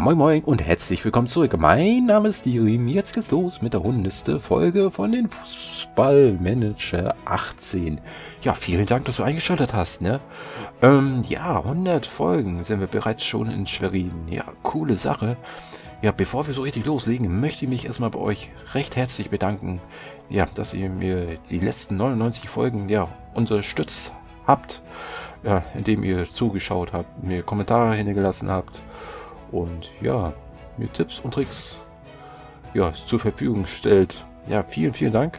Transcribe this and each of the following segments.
moin moin und herzlich willkommen zurück. Mein Name ist Dirim. Jetzt geht's los mit der 100. Folge von den Fußballmanager 18. Ja, vielen Dank, dass du eingeschaltet hast, ne? Ja, 100 Folgen sind wir bereits schon in Schwerin. Ja, coole Sache. Ja, bevor wir so richtig loslegen, möchte ich mich erstmal bei euch recht herzlich bedanken. Ja, dass ihr mir die letzten 99 Folgen, ja, unterstützt habt. Ja, indem ihr zugeschaut habt, mir Kommentare hinterlassen habt. Und ja, mir Tipps und Tricks ja, zur Verfügung stellt. Ja, vielen Dank.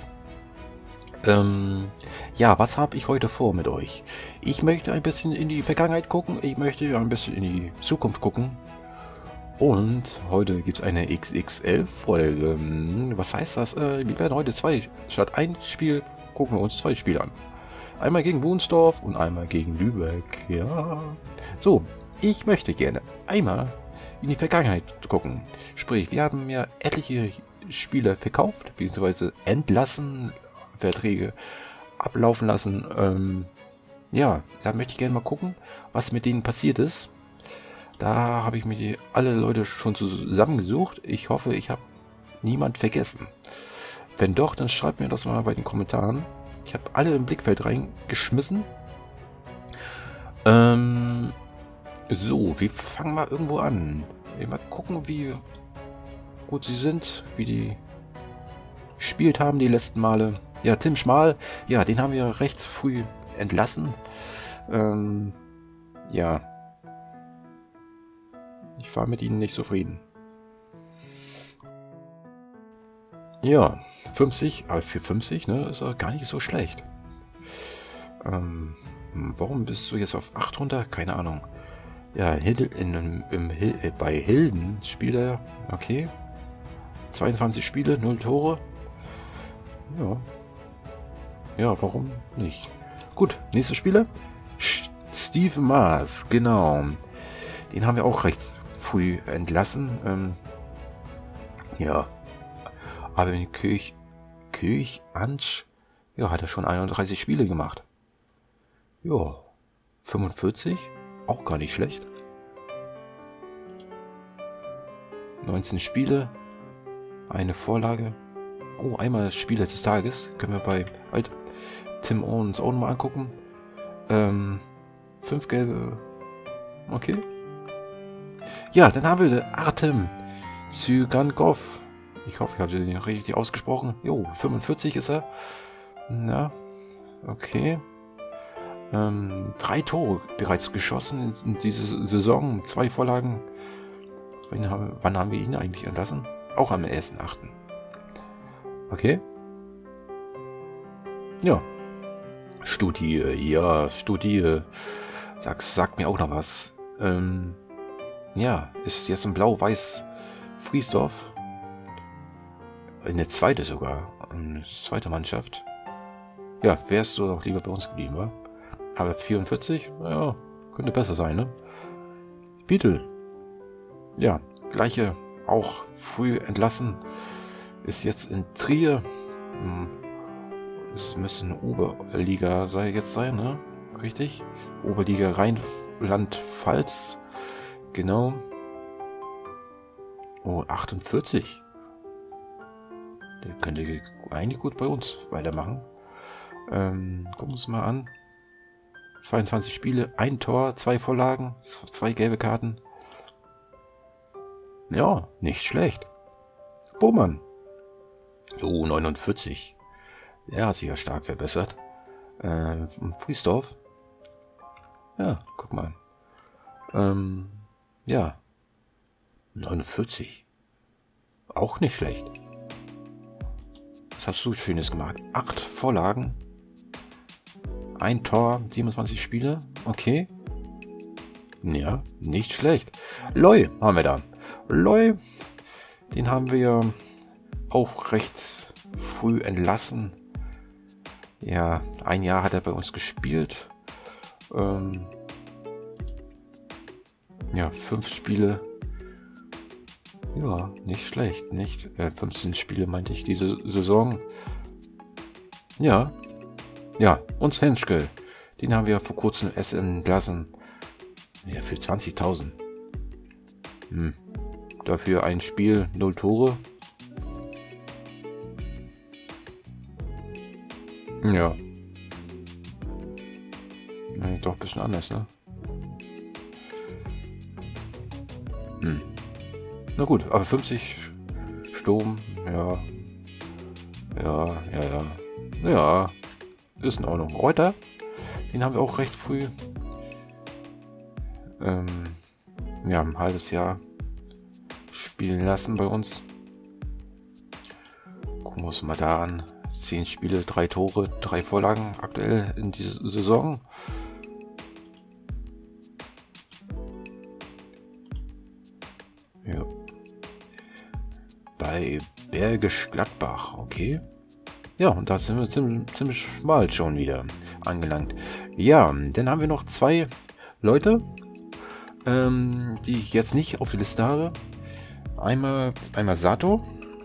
Ja, was habe ich heute vor mit euch? Ich möchte ein bisschen in die Vergangenheit gucken. Ich möchte ein bisschen in die Zukunft gucken. Und heute gibt es eine XXL-Folge. Was heißt das? Wir werden heute statt ein Spiel, gucken wir uns 2 Spiele an. Einmal gegen Wunsdorf und einmal gegen Lübeck. Ja. So, ich möchte gerne einmal in die Vergangenheit gucken. Sprich, wir haben ja etliche Spieler verkauft, bzw. entlassen, Verträge ablaufen lassen. Ja, da möchte ich gerne mal gucken, was mit denen passiert ist. Da habe ich mir alle Leute schon zusammengesucht. Ich hoffe, ich habe niemand vergessen. Wenn doch, dann schreibt mir das mal bei den Kommentaren. Ich habe alle im Blickfeld reingeschmissen. So, wir fangen mal irgendwo an. Mal gucken, wie gut sie sind, wie die gespielt haben die letzten Male. Ja, Tim Schmal, ja, den haben wir recht früh entlassen. Ja, ich war mit ihnen nicht zufrieden. Ja, 50, aber für 50, ne, ist er gar nicht so schlecht. Warum bist du jetzt auf 8 runter? Keine Ahnung. Ja, bei Hilden spielt er, okay. 22 Spiele, 0 Tore. Ja. Ja, warum nicht? Gut, nächste Spieler. Steve Maas, genau. Den haben wir auch recht früh entlassen. Ja. Aber in Kirch-Ansch, ja, hat er schon 31 Spiele gemacht. Ja, 45, auch gar nicht schlecht. 19 Spiele, eine Vorlage. Oh, einmal Spieler des Tages. Können wir bei Tim uns auch mal angucken. 5 gelbe. Okay. Ja, dann haben wir Artem Zygankov. Ich hoffe, ich habe den richtig ausgesprochen. Jo, 45 ist er. Na, okay. 3 Tore bereits geschossen in dieser Saison. 2 Vorlagen. Wann haben wir ihn eigentlich entlassen? Auch am 1.8. Okay. Ja. Studie. Sagt mir auch noch was. Ja, ist jetzt ein Blau-Weiß Friesdorf. Eine zweite sogar. Eine zweite Mannschaft. Ja, wärst du doch lieber bei uns geblieben, wa? Aber 44? Ja, könnte besser sein, ne? Beetle. Ja, gleiche, auch früh entlassen. Ist jetzt in Trier. Es müsste eine Oberliga jetzt sein, ne? Richtig? Oberliga Rheinland-Pfalz. Genau. Oh, 48. Der könnte eigentlich gut bei uns weitermachen. Gucken wir uns mal an. 22 Spiele, 1 Tor, 2 Vorlagen, 2 gelbe Karten. Ja, nicht schlecht. Bohmann. Oh, 49. Der hat sich ja stark verbessert. Friesdorf. Ja, guck mal. Ja. 49. Auch nicht schlecht. Was hast du Schönes gemacht? 8 Vorlagen. 1 Tor, 27 Spiele. Okay. Ja, nicht schlecht. Loy haben wir da. Loy, den haben wir auch recht früh entlassen. Ja, 1 Jahr hat er bei uns gespielt. Ja, 5 Spiele. Ja, nicht schlecht. Nicht 15 Spiele meinte ich diese Saison. Ja. Ja, und Henschke. Den haben wir vor kurzem entlassen. Ja, für 20.000. Dafür ein Spiel, 0 Tore. Ja. Doch ein bisschen anders, ne? Na gut, aber 50 Sturm, ja. Ja, ist in Ordnung. Reuter, den haben wir auch recht früh. Ja, ein halbes Jahr spielen lassen bei uns. Gucken wir uns mal da an. 10 Spiele, 3 Tore, 3 Vorlagen aktuell in dieser Saison. Ja. Bei Bergisch Gladbach, okay. Ja, und da sind wir ziemlich schmal schon wieder angelangt. Ja, dann haben wir noch 2 Leute, die ich jetzt nicht auf die Liste habe. Einmal Sato.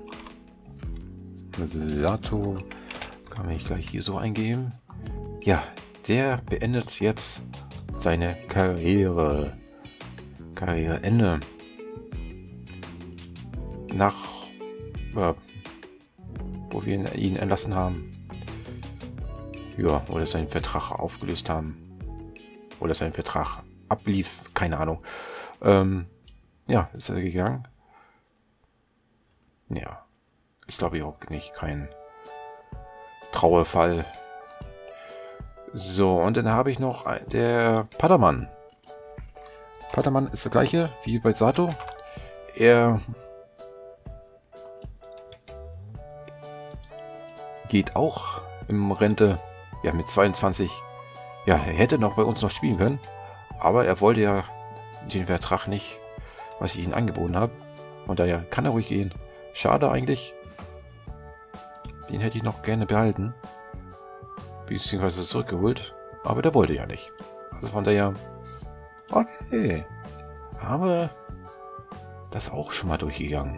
Sato kann ich gleich hier so eingeben. Ja, der beendet jetzt seine Karriereende. Nach, wo wir ihn entlassen haben. Ja, oder seinen Vertrag aufgelöst haben. Oder sein Vertrag ablief, keine Ahnung. Ja, ist er gegangen. Ja, ist glaube ich auch nicht kein Trauerfall. So, und dann habe ich noch der Padermann. Padermann ist der gleiche wie bei Sato. Er geht auch im Rente, ja, mit 22. Ja, er hätte noch bei uns noch spielen können, aber er wollte ja den Vertrag nicht, was ich ihm angeboten habe. Und daher kann er ruhig gehen. Schade eigentlich. Den hätte ich noch gerne behalten. Beziehungsweise zurückgeholt. Aber der wollte ja nicht. Also von daher. Okay. Haben wir das auch schon mal durchgegangen.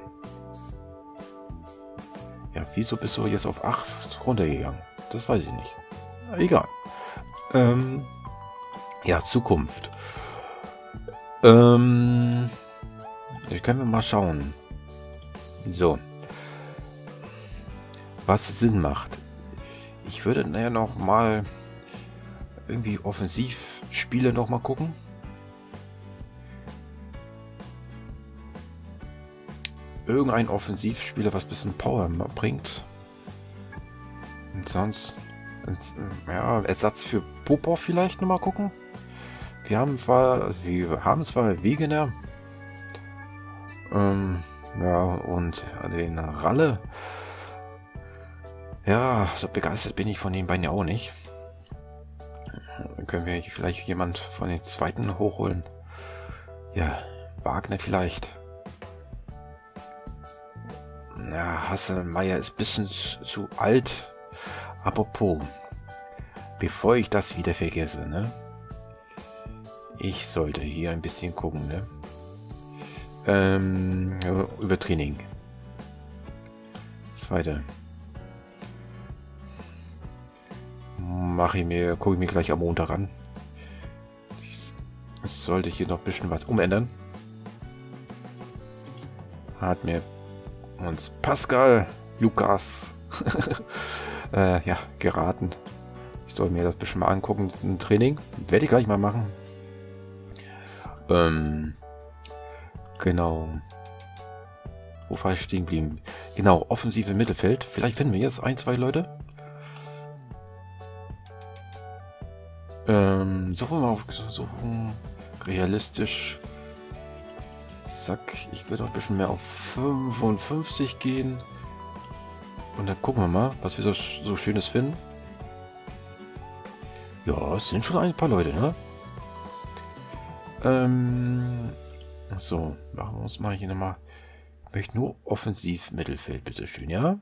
Ja, wieso bist du jetzt auf 8 runtergegangen? Das weiß ich nicht. Egal. Ja, Zukunft. Da können wir mal schauen. So. Was Sinn macht. Ich würde naja noch mal irgendwie Offensivspiele noch mal gucken. Irgendein Offensivspieler, was ein bisschen Power bringt. Und sonst, ja, Ersatz für Popov vielleicht noch mal gucken. Wir haben zwar Wegener. Ja, und den Ralle. Ja, so begeistert bin ich von den beiden ja auch nicht. Dann können wir vielleicht jemand von den zweiten hochholen. Ja, Wagner vielleicht. Ja, Hasselmeier ist ein bisschen zu alt. Apropos, bevor ich das wieder vergesse, ne? Ich sollte hier ein bisschen gucken, ne? Über Training. Zweite. Gucke ich mir gleich am Montag an. Es sollte hier noch ein bisschen was umändern. Hat mir uns Pascal Lukas ja, geraten. Ich soll mir das ein bisschen mal angucken im Training. Werde ich gleich mal machen. Genau. Wo war ich stehen geblieben? Genau, offensive Mittelfeld. Vielleicht finden wir jetzt 1, 2 Leute. Suchen wir mal auf realistisch. Zack, ich würde noch ein bisschen mehr auf 55 gehen. Und dann gucken wir mal, was wir so Schönes finden. Ja, es sind schon ein paar Leute, ne? So, machen wir uns mal hier nochmal. Ich möchte nur offensiv Mittelfeld, bitteschön, ja?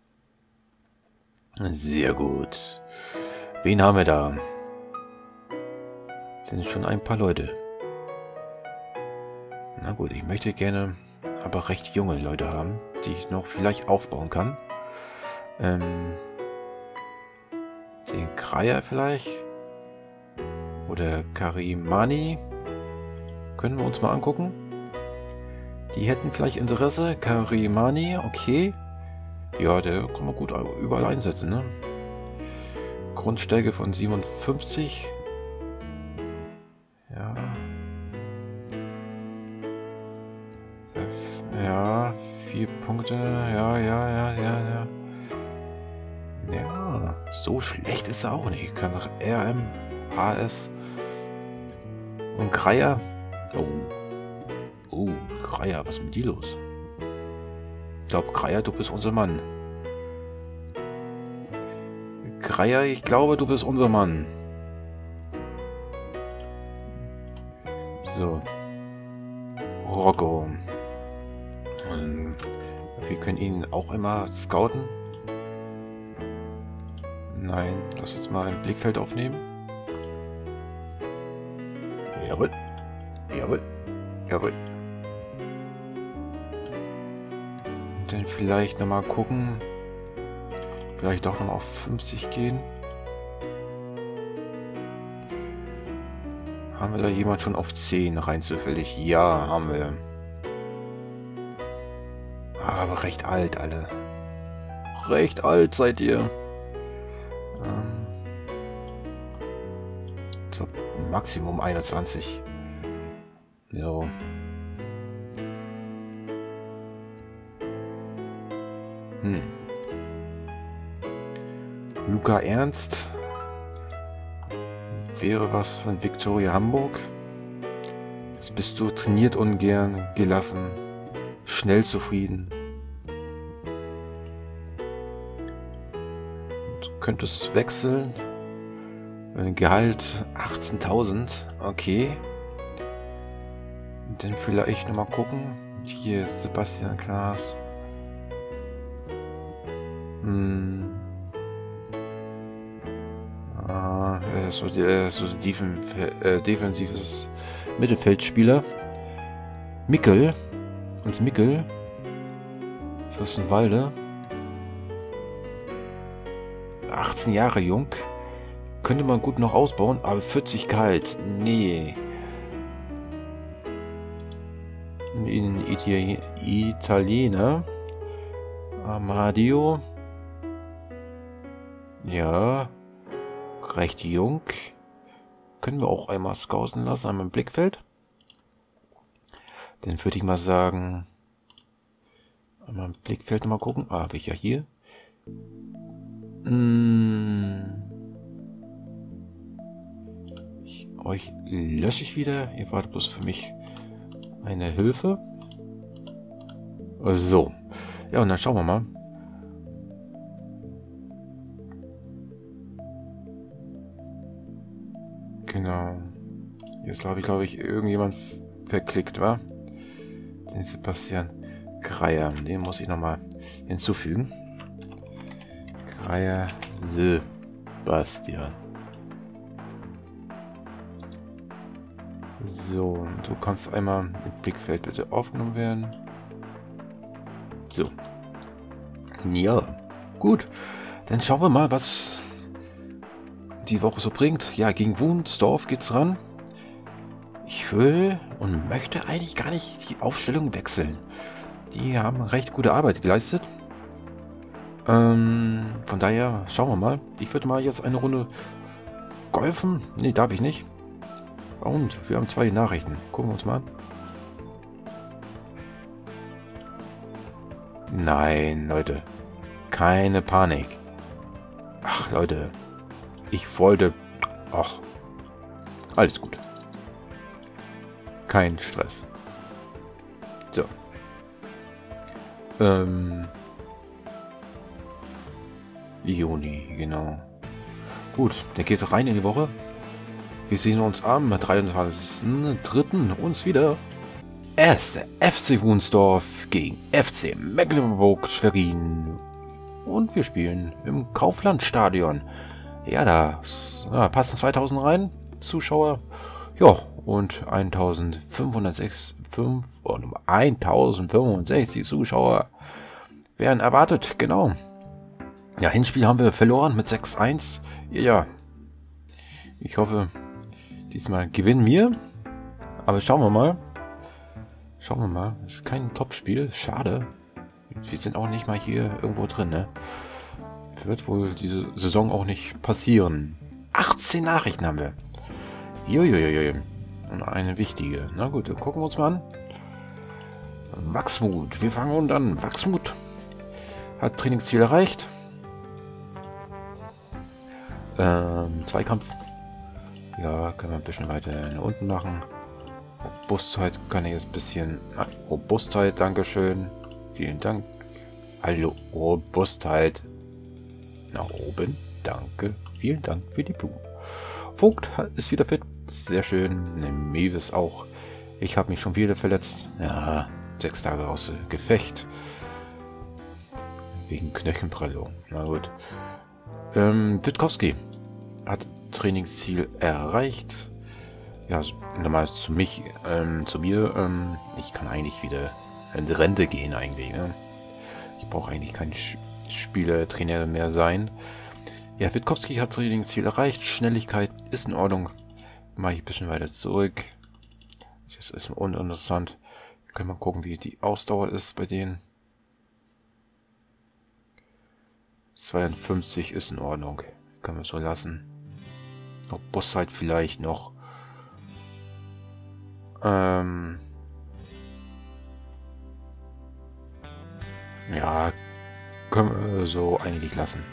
Sehr gut. Wen haben wir da? Sind schon ein paar Leute. Na gut, ich möchte gerne aber recht junge Leute haben, die ich noch vielleicht aufbauen kann. Den Kreier vielleicht. Oder Karimani. Können wir uns mal angucken. Die hätten vielleicht Interesse. Karimani, okay. Ja, der kann man gut überall einsetzen, ne? Grundstärke von 57. Ja. Ja, 4 Punkte. Ja. Ja, so schlecht ist er auch nicht. Kann RM, HS und Kreier. Oh, Kreier, was ist mit dir los? Ich glaube, Kreier, du bist unser Mann. Kreier, ich glaube, du bist unser Mann. So. Rocco. Und wir können ihn auch immer scouten. Nein, lass uns mal ein Blickfeld aufnehmen. Jawohl. Und dann vielleicht nochmal gucken. Vielleicht doch nochmal auf 50 gehen. Haben wir da jemand schon auf 10 rein zufällig? Ja, haben wir. Aber recht alt, alle. Recht alt seid ihr. So, Maximum 21. So. Luca Ernst. Wäre was von Viktoria Hamburg. Das bist du trainiert ungern, gelassen, schnell zufrieden. Du könntest wechseln. Gehalt 18.000. Okay. Und dann vielleicht nochmal gucken. Hier ist Sebastian Klaas. Er ist so defensives Mittelfeldspieler. Mickel. Und Mickel. Fürstenwalde. 18 Jahre jung. Könnte man gut noch ausbauen, aber 40 kalt. Nee. In Italiener. Amadio. Ja. Recht jung. Können wir auch einmal scouten lassen, einmal im Blickfeld. Dann würde ich mal sagen, einmal im Blickfeld mal gucken. Ah, habe ich ja hier. Euch lösche ich wieder. Ihr wartet bloß für mich eine Hilfe. So. Ja, und dann schauen wir mal. Genau. Jetzt glaube ich, irgendjemand verklickt, wa? Den Sebastian Kreier. Den muss ich nochmal hinzufügen. Kreier Sebastian. So, du kannst einmal im Blickfeld bitte aufgenommen werden. So. Ja, gut. Dann schauen wir mal, was die Woche so bringt. Ja, gegen Wunsdorf geht's ran. Ich will und möchte eigentlich gar nicht die Aufstellung wechseln. Die haben recht gute Arbeit geleistet. Von daher schauen wir mal. Ich würde mal jetzt eine Runde golfen. Nee, darf ich nicht. Und wir haben 2 Nachrichten. Gucken wir uns mal an. Nein, Leute. Keine Panik. Ach, Leute. Ich wollte... Ach. Alles gut. Kein Stress. So. Juni, genau. Gut, dann geht's rein in die Woche. Wir sehen uns am 23.03. uns wieder. Erste FC Wunsdorf gegen FC Mecklenburg-Schwerin. Und wir spielen im Kauflandstadion. Ja, da passen 2000 rein. Zuschauer. Ja, und 1065 Zuschauer werden erwartet. Genau. Ja, Hinspiel haben wir verloren mit 6-1. Ja, ich hoffe, diesmal gewinnen wir. Aber schauen wir mal. Schauen wir mal. Das ist kein Top-Spiel. Schade. Wir sind auch nicht mal hier irgendwo drin, ne? Wird wohl diese Saison auch nicht passieren. 18 Nachrichten haben wir. Juiuiui. Und eine wichtige. Na gut, dann gucken wir uns mal an. Wachsmut. Wir fangen unten an. Wachsmut. Hat Trainingsziel erreicht. Zweikampf. Ja, können wir ein bisschen weiter nach unten machen. Robustheit kann ich jetzt ein bisschen... Robustheit, Dankeschön. Vielen Dank. Hallo, Robustheit. Nach oben. Danke. Vielen Dank für die Blumen. Vogt ist wieder fit. Sehr schön. Mewis auch. Ich habe mich schon wieder verletzt. Ja, 6 Tage aus Gefecht. Wegen Knöchenprellung. Na gut. Witkowski hat Trainingsziel erreicht. Ja, nochmal zu mir. Ich kann eigentlich wieder in die Rente gehen eigentlich. Ne? Ich brauche eigentlich kein Spielertrainer mehr sein. Ja, Witkowski hat Trainingsziel erreicht. Schnelligkeit ist in Ordnung. Mache ich ein bisschen weiter zurück. Das ist uninteressant. Können wir gucken, wie die Ausdauer ist bei denen. 52 ist in Ordnung. Können wir so lassen. Robustheit vielleicht noch. Ja, können wir so eigentlich lassen.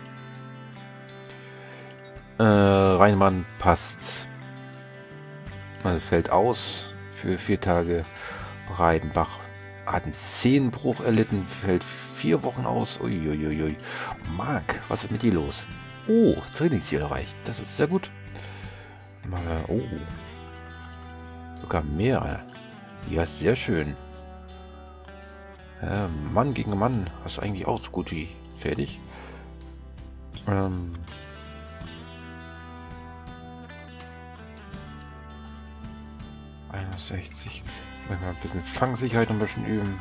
Reinmann passt. Also fällt aus für 4 Tage. Breidenbach hat einen Zehenbruch erlitten, fällt 4 Wochen aus. Uiuiui. Marc, was ist mit dir los? Oh, Trainingsziel erreicht. Das ist sehr gut. Oh. Sogar mehr. Ja, sehr schön. Mann gegen Mann. Hast du eigentlich auch so gut wie fertig. 61. Mal ein bisschen Fangsicherheit ein bisschen üben.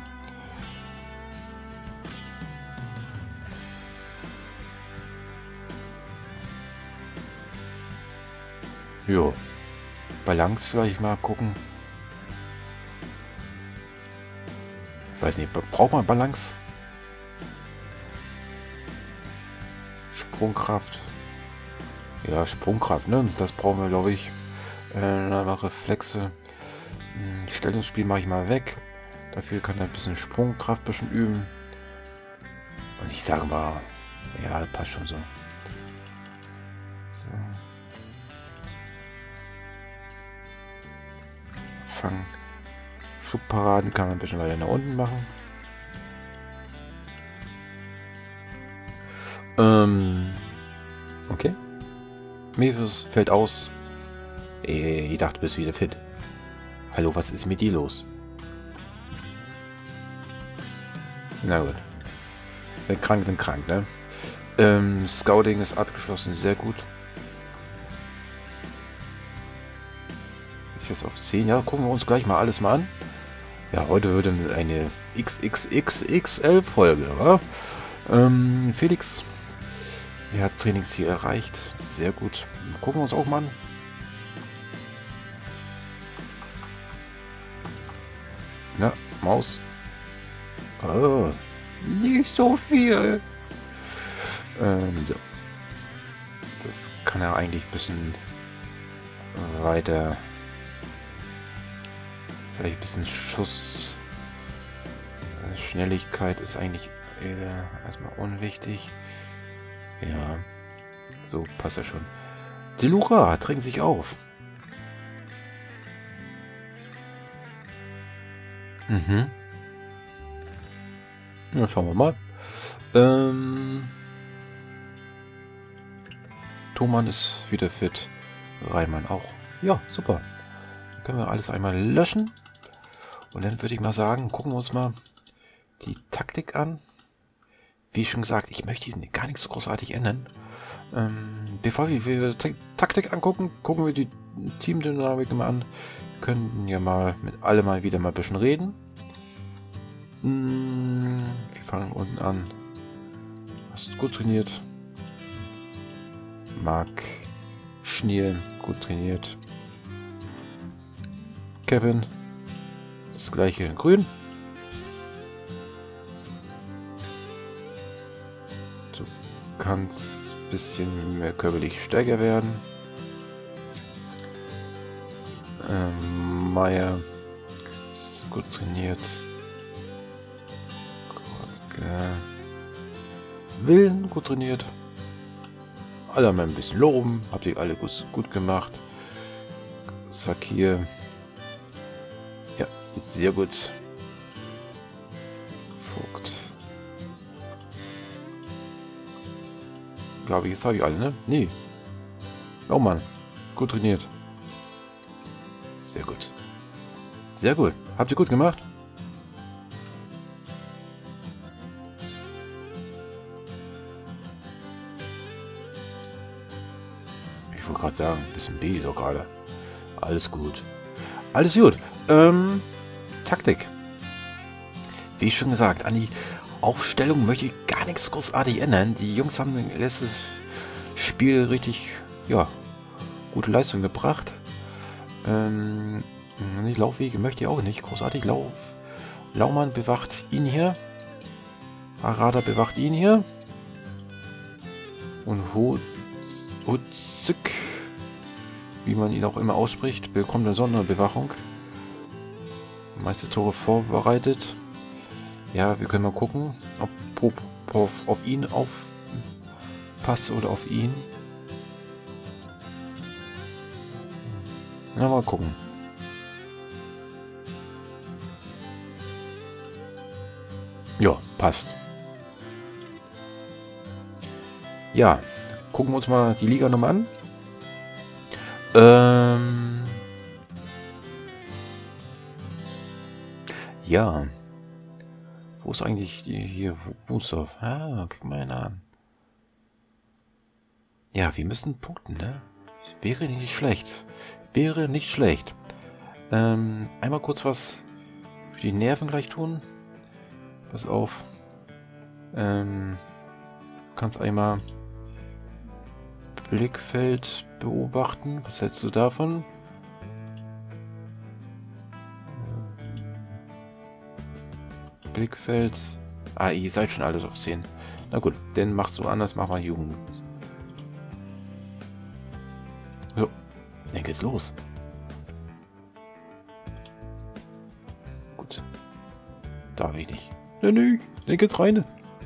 Jo. Balance vielleicht mal gucken. Ich weiß nicht, braucht man Balance? Sprungkraft. Ja, Sprungkraft, ne? Das brauchen wir, glaube ich. Reflexe. Stellungsspiel mache ich mal weg. Dafür kann er ein bisschen Sprungkraft ein bisschen üben. Und ich sage mal, ja, das passt schon so. Fangen. Flugparaden kann man ein bisschen weiter nach unten machen. Okay. Mewis fällt aus. Ich dachte, du bist wieder fit. Hallo, was ist mit dir los? Na gut. Wenn krank, dann krank, ne? Scouting ist abgeschlossen, sehr gut. Ist jetzt auf 10, ja, gucken wir uns gleich mal alles mal an. Ja, heute wird eine XXXXL-Folge, wa? Felix, er hat Trainingsziel erreicht, sehr gut. Gucken wir uns auch mal an. Na, Maus. Oh, nicht so viel. So. Das kann er eigentlich ein bisschen weiter. Vielleicht ein bisschen Schuss. Schnelligkeit ist eigentlich erstmal unwichtig. Ja, so passt er schon. Delura drängt sich auf. Ja, schauen wir mal. Thomann ist wieder fit. Reimann auch. Ja, super. Dann können wir alles einmal löschen. Und dann würde ich mal sagen, gucken wir uns mal die Taktik an. Wie schon gesagt, ich möchte gar nichts großartig ändern. Bevor wir die Taktik angucken, gucken wir die Teamdynamik mal an. Wir können ja mal mit alle mal wieder mal ein bisschen reden. Wir fangen unten an. Hast gut trainiert. Marc Schniel, gut trainiert. Kevin, das das gleiche in grün. Du kannst ein bisschen mehr körperlich stärker werden. Meier ist gut trainiert. Willen gut trainiert. Alle mal ein bisschen loben. Habt ihr alle gut gemacht. Sakir. Ja, sehr gut. Vogt. Glaube ich, jetzt habe ich alle, ne? Nee. Oh Mann. Gut trainiert. Sehr gut. Sehr gut. Habt ihr gut gemacht? Ich wollte gerade sagen, ein bisschen B doch gerade. Alles gut. Alles gut. Taktik. Wie schon gesagt, an die Aufstellung möchte ich gar nichts großartig ändern. Die Jungs haben letztes Spiel richtig, ja, gute Leistung gebracht. Die Laufwege möchte ich auch nicht großartig. Laumann bewacht ihn hier. Harada bewacht ihn hier. Und Hozuk, wie man ihn auch immer ausspricht, bekommt eine Sonderbewachung. Meiste Tore vorbereitet. Ja, wir können mal gucken, ob auf ihn aufpasst oder auf ihn. Na, mal gucken. Ja, passt. Ja, gucken wir uns mal die Liga nochmal an. Ja. Wo ist eigentlich die hier? Wunsdorf? Ah, guck mal an. Ja, wir müssen punkten, ne? Wäre nicht schlecht. Wäre nicht schlecht. Einmal kurz was für die Nerven gleich tun. Pass auf. Kannst einmal Blickfeld beobachten. Was hältst du davon? Blickfeld. Ah, ihr seid schon alles auf 10. Na gut, dann machst du anders, mach mal Jugend. So, dann geht's los. Gut. Darf ich nicht. Nö, dann geht's rein.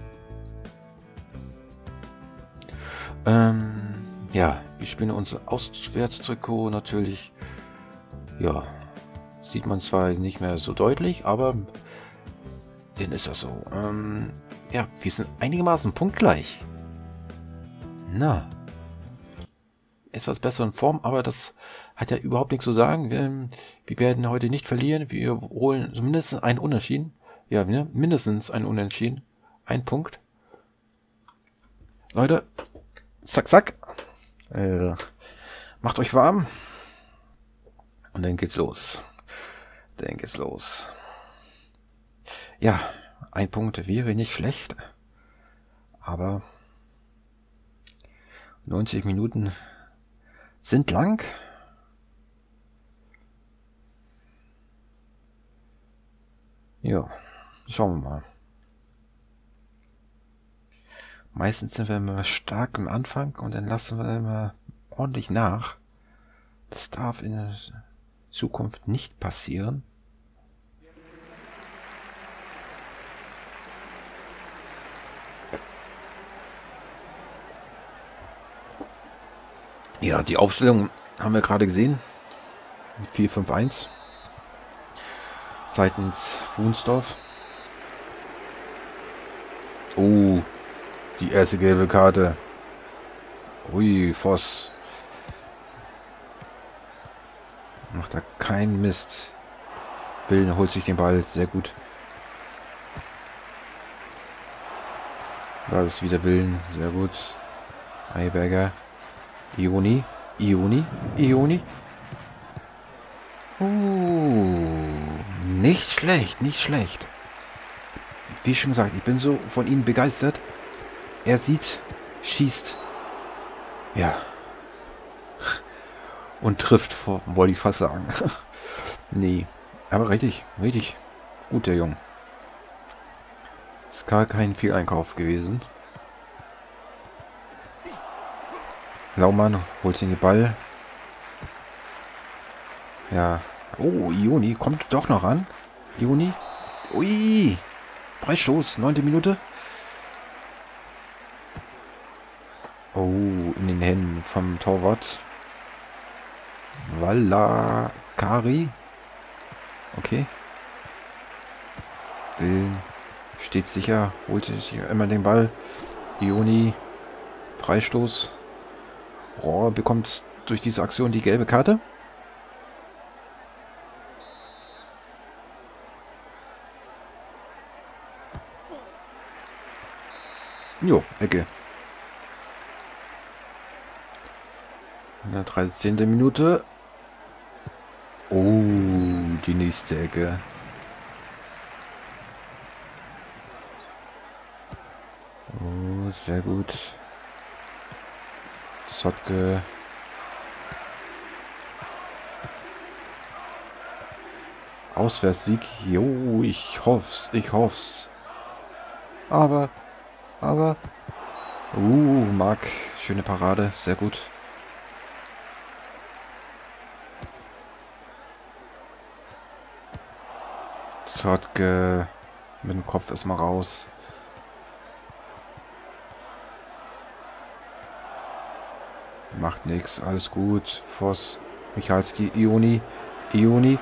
Ja, wir spielen unser Auswärtstrikot natürlich. Ja, sieht man zwar nicht mehr so deutlich, aber dann ist das so. Ja, wir sind einigermaßen punktgleich. Na. Etwas besser in Form, aber das hat ja überhaupt nichts zu sagen. Wir werden heute nicht verlieren. Wir holen mindestens einen Unentschieden. Ja, mindestens einen Unentschieden. Ein Punkt. Leute, zack, zack. Macht euch warm. Und dann geht's los. Dann geht's los. Ja, ein Punkt wäre nicht schlecht. Aber 90 Minuten sind lang. Ja, schauen wir mal. Meistens sind wir immer stark am Anfang und dann lassen wir immer ordentlich nach. Das darf in der Zukunft nicht passieren. Ja, die Aufstellung haben wir gerade gesehen. 4-5-1. Seitens Wunsdorf. Oh, die erste gelbe Karte. Ui, Voss. Macht da keinen Mist. Willen holt sich den Ball. Sehr gut. Da ist wieder Willen. Sehr gut. Eiberger. Ioni. Nicht schlecht, nicht schlecht. Wie schon gesagt, ich bin so von ihm begeistert. Er sieht, schießt. Ja. Und trifft, wollte ich fast sagen. Nee. Aber richtig, richtig gut, der Junge. Ist gar kein Fehleinkauf gewesen. Laumann holt sich den Ball. Ja. Oh, Ioni kommt doch noch an. Ioni. Ui. Freistoß, 9. Minute. Oh, in den Händen vom Torwart. Valakari. Okay. Willen steht sicher, holt sich immer den Ball. Ioni. Freistoß. Rohr bekommt durch diese Aktion die gelbe Karte. Jo, Ecke. In der 13. Minute. Oh, die nächste Ecke. Oh, sehr gut. Sotke. Auswärtssieg. Jo, ich hoff's, ich hoff's. Aber. Marc. Schöne Parade, sehr gut. Sotke. Mit dem Kopf erstmal raus. Macht nichts, alles gut. Voss, Michalski, Ioni.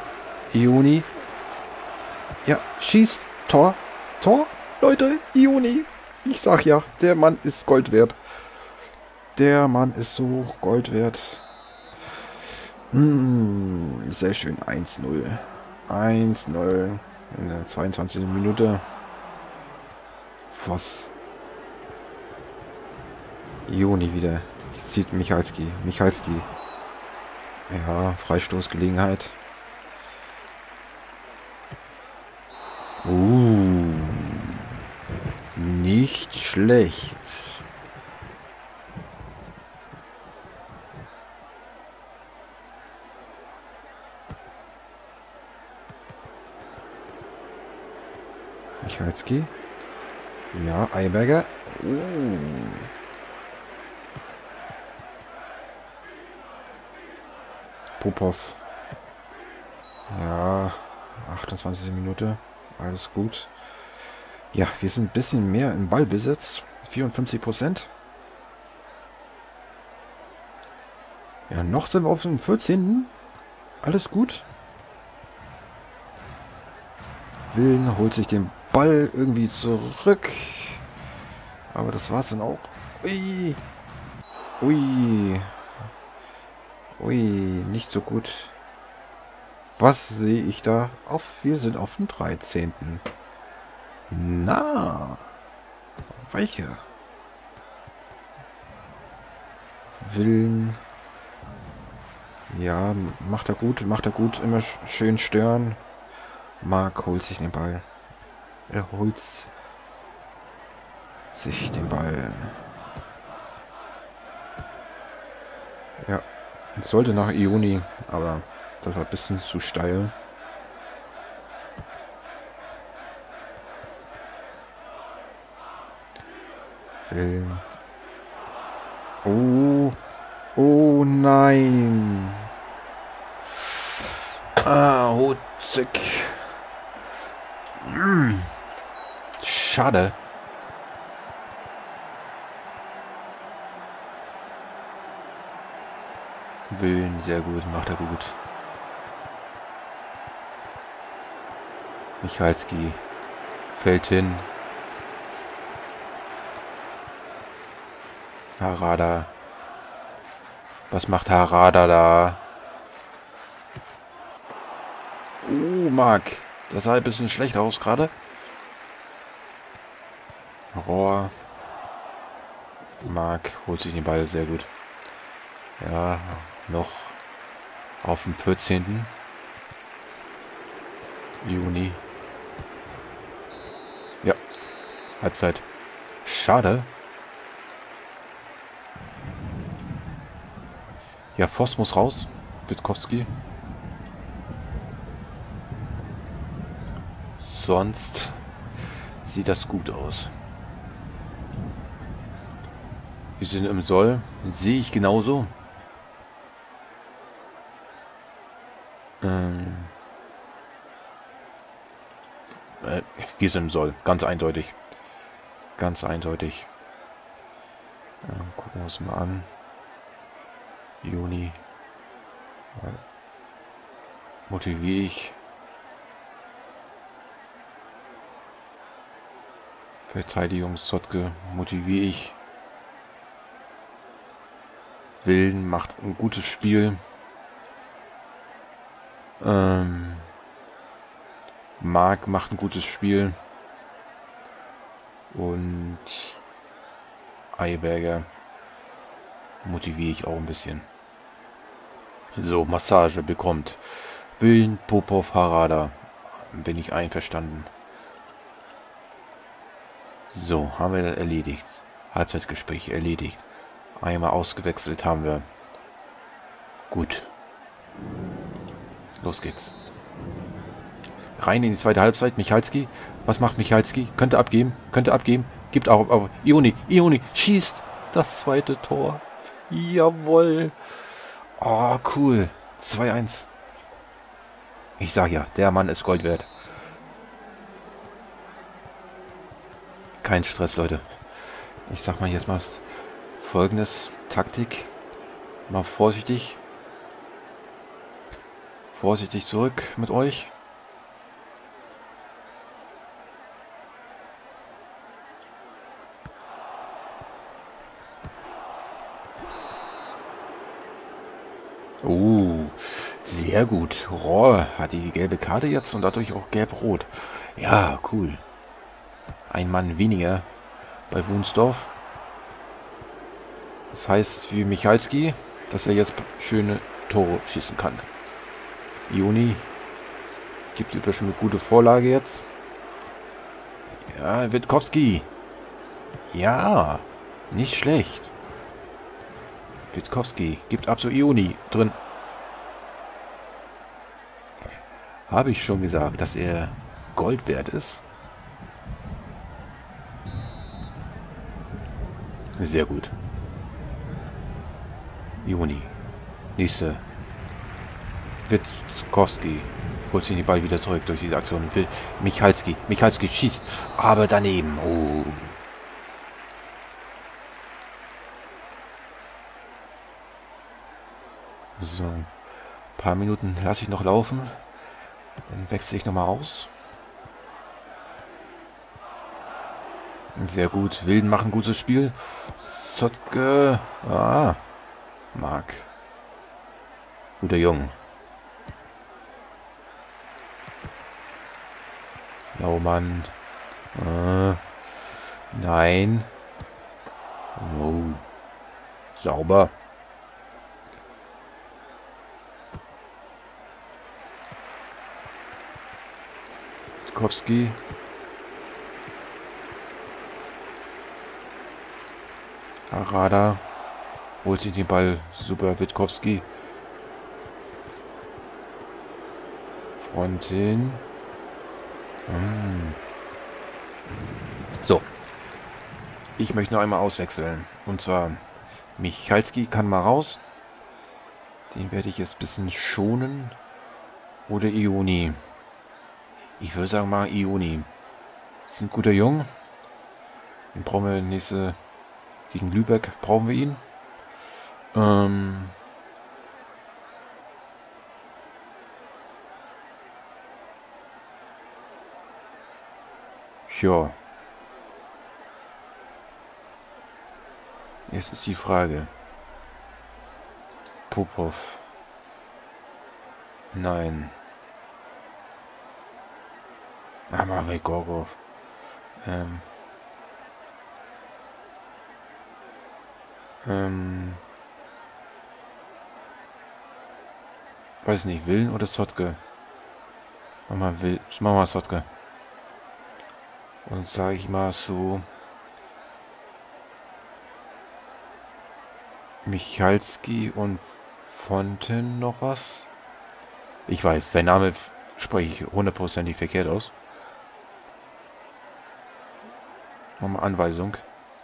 Ja, schießt. Tor. Leute, Ioni. Ich sag ja, der Mann ist Gold wert. Der Mann ist so Gold wert. Sehr schön. 1-0. 1-0. In der 22. Minute. Voss. Ioni wieder. Sieht Michalski. Ja, Freistoßgelegenheit. Nicht schlecht. Michalski. Ja, Eiberger. Popov. Ja, 28. Minute. Alles gut. Ja, wir sind ein bisschen mehr im Ballbesitz. 54%. Ja, noch sind wir auf dem 14. Alles gut. Willen holt sich den Ball irgendwie zurück. Aber das war's dann auch. Ui, nicht so gut. Was sehe ich da? Wir sind auf dem 13. Na, welche? Willen. Ja, macht er gut. Immer schön stören. Marc holt sich den Ball. Er holt sich den Ball. Ja, es sollte nach Ioni, aber das war ein bisschen zu steil. Oh nein. Hotzig. Schade. Willen, sehr gut, macht er gut. Michalski fällt hin. Harada. Was macht Harada da? Marc. Das sah ein bisschen schlecht aus gerade. Rohr. Marc holt sich den Ball sehr gut. Ja, noch auf dem 14. Juni. Ja, Halbzeit. Schade. Ja, Voss muss raus. Witkowski. sonst sieht das gut aus. Wir sind im Soll. Sehe ich genauso. Wir sind im Soll. Ganz eindeutig. Ganz eindeutig. Gucken wir uns mal an. Juni. Motiviere ich. Verteidigungszotke motiviere ich. Wilden macht ein gutes Spiel. Mark macht ein gutes Spiel. Und Eiberger motiviere ich auch ein bisschen. So, Massage bekommt Willen, Popov, Harada. Bin ich einverstanden. So, haben wir das erledigt. Halbzeitgespräch erledigt. Einmal ausgewechselt haben wir. Gut. Los geht's. Rein in die zweite Halbzeit. Michalski. Was macht Michalski? Könnte abgeben. Könnte abgeben. Gibt auch. Aber Ioni. Ioni schießt das zweite Tor. Jawohl. Oh, cool. 2-1. Ich sag ja, der Mann ist Gold wert. Kein Stress, Leute. Ich sag mal jetzt mal Folgendes. Taktik. Mal vorsichtig. Vorsichtig zurück mit euch. Sehr gut. Rohr hat die gelbe Karte jetzt und dadurch auch gelb-rot. Ja, cool. Ein Mann weniger bei Wunsdorf. Das heißt für Michalski, dass er jetzt schöne Tore schießen kann. Ioni gibt übrigens eine gute Vorlage jetzt. Ja, Witkowski. Ja, nicht schlecht. Witkowski gibt ab zu Ioni drin. Habe ich schon gesagt, dass er Gold wert ist? Sehr gut. Ioni. Nächste. Witkowski holt sich den Ball wieder zurück durch diese Aktion. Michalski. Michalski schießt. Aber daneben. Oh. So. Ein paar Minuten lasse ich noch laufen. Dann wechsle ich nochmal aus. Sehr gut. Wilden machen gutes Spiel. Zotke. Ah. Mark. Guter Junge. Laumann. Nein. Oh. Sauber. Witkowski. Harada holt sich den Ball. Super, Witkowski. Frontin. So. Ich möchte noch einmal auswechseln. Und zwar Michalski kann mal raus. Den werde ich jetzt ein bisschen schonen. Oder Ioni. Ich würde sagen mal Ioni. Ist ein guter Junge. Den brauchen wir nächste gegen Lübeck. Brauchen wir ihn. Ja. Jetzt ist die Frage. Popov. Nein. Amavej Gorgov. Weiß nicht, Willen oder Zotke? Machen wir mal Zotke. Und sage ich mal so. Michalski und Fonten noch was? Ich weiß, sein Name spreche ich hundertprozentig verkehrt aus. Nochmal Anweisung.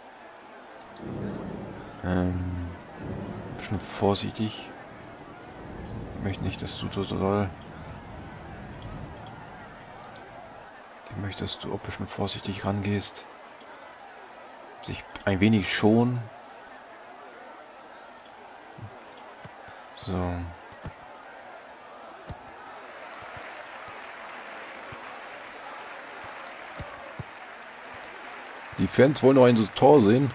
Bisschen vorsichtig. Ich möchte nicht, dass du so doll... Ich möchte, dass du auch ein bisschen vorsichtig rangehst. Sich ein wenig schonen. So. Die Fans wollen noch ein Tor sehen.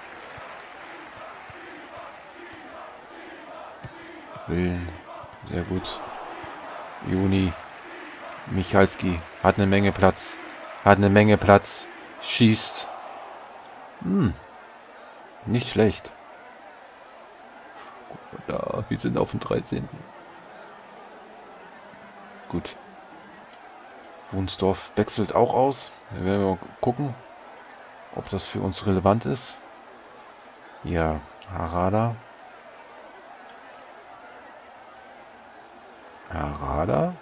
Willen. Sehr gut. Juni. Michalski hat eine Menge Platz. Hat eine Menge Platz. Schießt. Nicht schlecht. Ja, wir sind auf dem 13. Gut. Wunsdorf wechselt auch aus. Wir werden mal gucken, ob das für uns relevant ist. Ja, Harada. Harada.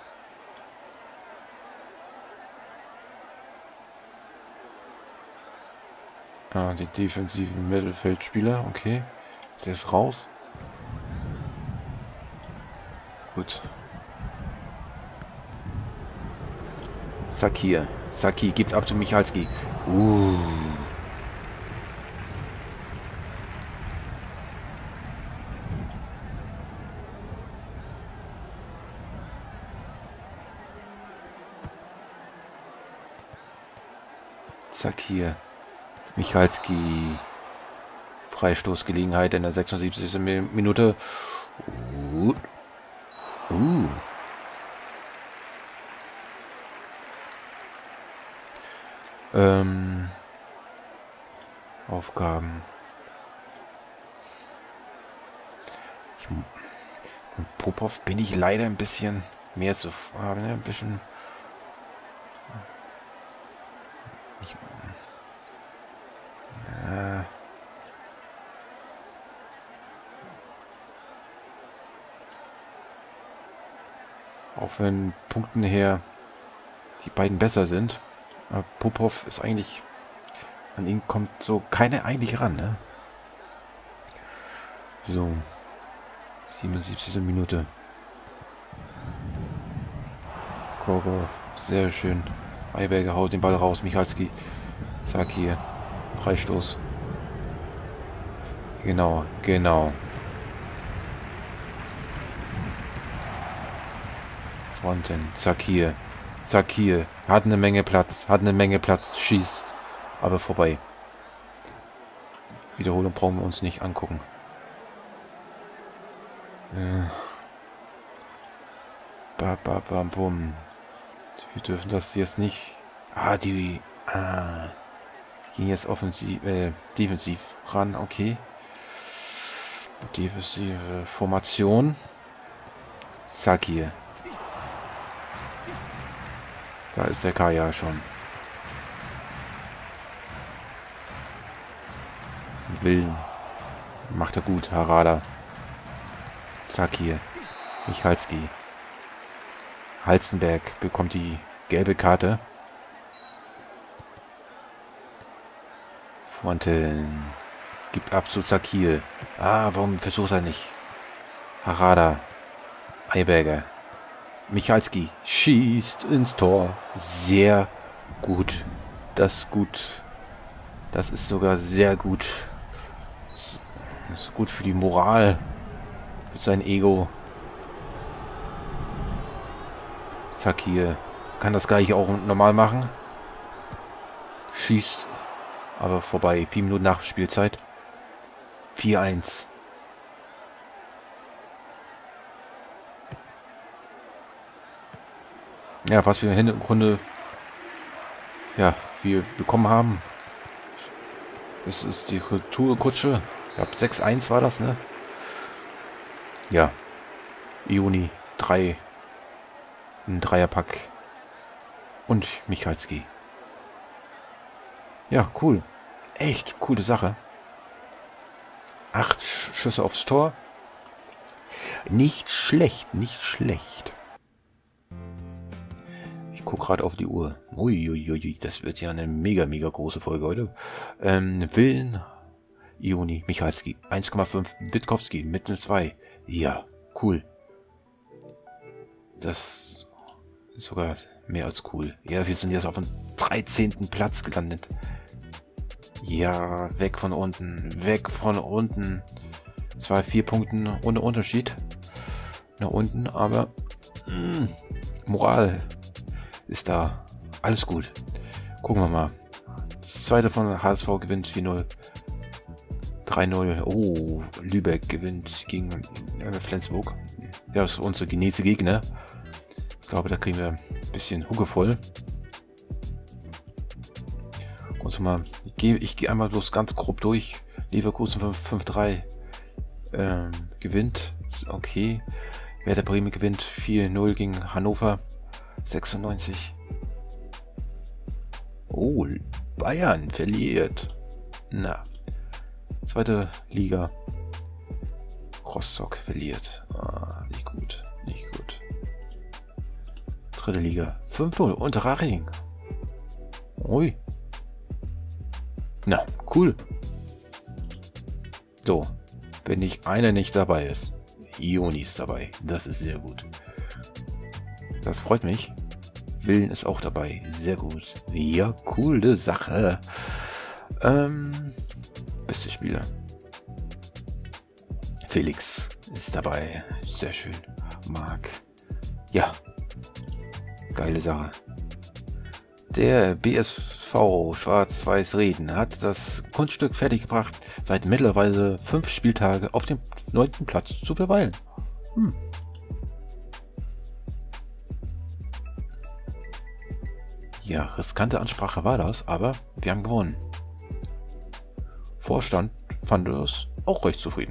Ah, die defensiven Mittelfeldspieler, okay. Der ist raus. Gut. Sakir. Saki gibt ab zu Michalski. Sakir. Michalski. Freistoßgelegenheit in der 76. Minute. Aufgaben. Von Popov bin ich leider ein bisschen mehr zu fragen, ne? Ein bisschen. Auch wenn Punkten her die beiden besser sind. Aber Popov ist eigentlich... An ihn kommt so keiner eigentlich ran, ne? So. 77. Minute. Kogo. Sehr schön. Eiberger haut den Ball raus. Michalski. Zack hier. Freistoß. Genau, genau. Fronten. Zakir. Zakir. Hat eine Menge Platz. Hat eine Menge Platz. Schießt. Aber vorbei. Wiederholung brauchen wir uns nicht angucken. Bam, bum. Wir dürfen das jetzt nicht... die gehen jetzt offensiv, defensiv ran. Okay. Defensive Formation. Zakir. Da ist der Kaya schon. Willen. Macht er gut. Harada. Zakir. Michalski. Halzenberg bekommt die gelbe Karte. Fronten. Gibt ab zu Zakir. Warum versucht er nicht? Harada. Eiberger. Michalski. Schießt ins Tor. Sehr gut. Das ist gut. Das ist sogar sehr gut. Das ist gut für die Moral. Für sein Ego. Zakir kann das gleich auch normal machen. Schießt. Aber vorbei. 4 Minuten nach Spielzeit. 4-1. Ja, was wir in der Hinrunde wir bekommen haben. Das ist die Retourkutsche. Ich glaube 6-1 war das, ne? Ja. Juni 3. Ein Dreierpack. Und Michalski. Ja, cool. Echt coole Sache. 8 Schüsse aufs Tor. Nicht schlecht, nicht schlecht. Ich guck gerade auf die Uhr. Uiuiui, das wird ja eine mega große Folge heute. Willen, Ioni, Michalski, 1,5, Witkowski mit einer 2. Ja, cool. Das ist sogar mehr als cool. Ja, wir sind jetzt auf dem 13. Platz gelandet. Ja, weg von unten, weg von unten. Zwar 4 Punkten ohne Unterschied nach unten, aber Moral ist da. Alles gut. Gucken wir mal. Das zweite von HSV gewinnt 4-0. 3-0. Oh, Lübeck gewinnt gegen Flensburg. Ja, das ist unser nächste Gegner. Ich glaube, da kriegen wir ein bisschen Hucke voll. Gucken wir mal. Ich gehe einmal bloß ganz grob durch. Leverkusen 5-3 gewinnt. Okay. Werder Bremen gewinnt 4-0 gegen Hannover 96. Oh, Bayern verliert. Na. Zweite Liga. Rostock verliert. Ah, nicht gut. Nicht gut. Dritte Liga. 5-0. Unterhaching. Ui. Na, cool. So. Wenn nicht einer nicht dabei ist. Ioni ist dabei. Das ist sehr gut. Das freut mich. Willen ist auch dabei. Sehr gut. Ja, coole Sache. Beste Spieler. Felix ist dabei. Sehr schön. Marc. Ja. Geile Sache. Der BSV Schwarz-Weiß Reden hat das Kunststück fertiggebracht, seit mittlerweile 5 Spieltage auf dem 9. Platz zu verweilen. Ja, riskante Ansprache war das, aber wir haben gewonnen. Vorstand fand es auch recht zufrieden.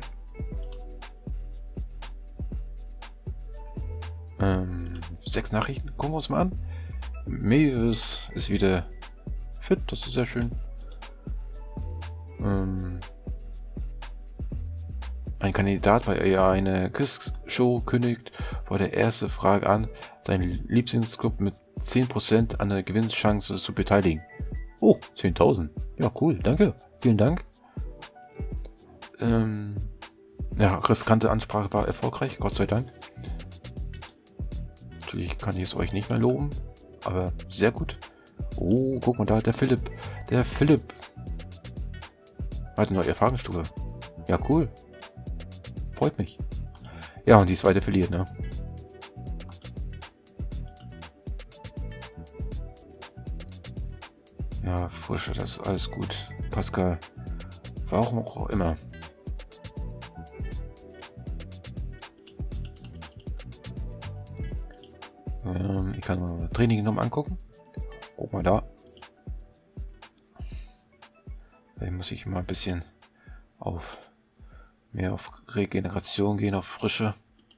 6 Nachrichten, gucken wir uns mal an. Mewis ist wieder fit, das ist sehr schön. Ein Kandidat, weil er ja eine Quizshow kündigt, vor der erste Frage an, seinen Lieblingsclub mit 10% an der Gewinnchance zu beteiligen. Oh, 10.000. Ja, cool, danke. Vielen Dank. Ja, riskante Ansprache war erfolgreich, Gott sei Dank. Natürlich kann ich es euch nicht mehr loben, aber sehr gut. Oh, guck mal da, der Philipp. Der Philipp hat eine neue Erfahrungsstufe. Ja, cool. Freut mich. Ja, und die zweite verliert, ne? Ja, Frische, das ist alles gut. Pascal, warum auch immer. Ich kann mal Training nochmal angucken. Guck mal da. Da muss ich mal ein bisschen mehr auf Regeneration gehen, auf Frische.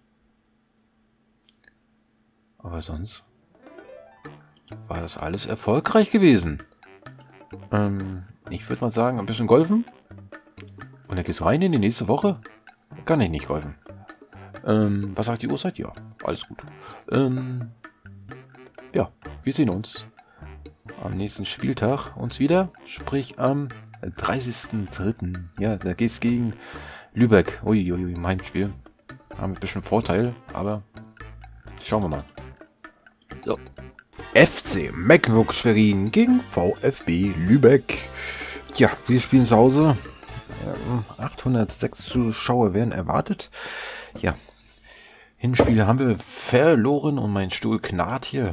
Aber sonst war das alles erfolgreich gewesen. Ich würde mal sagen, ein bisschen golfen. Und dann geht's rein in die nächste Woche. Kann ich nicht golfen. Was sagt die Uhrzeit? Ja, alles gut. Ja, wir sehen uns am nächsten Spieltag uns wieder. Sprich am 30.03. Ja, da geht's gegen Lübeck. Uiuiui, im Heimspiel. Haben ein bisschen Vorteil, aber schauen wir mal. So. FC Mecklenburg-Schwerin gegen VfB Lübeck. Ja, wir spielen zu Hause. 806 Zuschauer werden erwartet. Ja, Hinspiele haben wir verloren und mein Stuhl knarrt hier.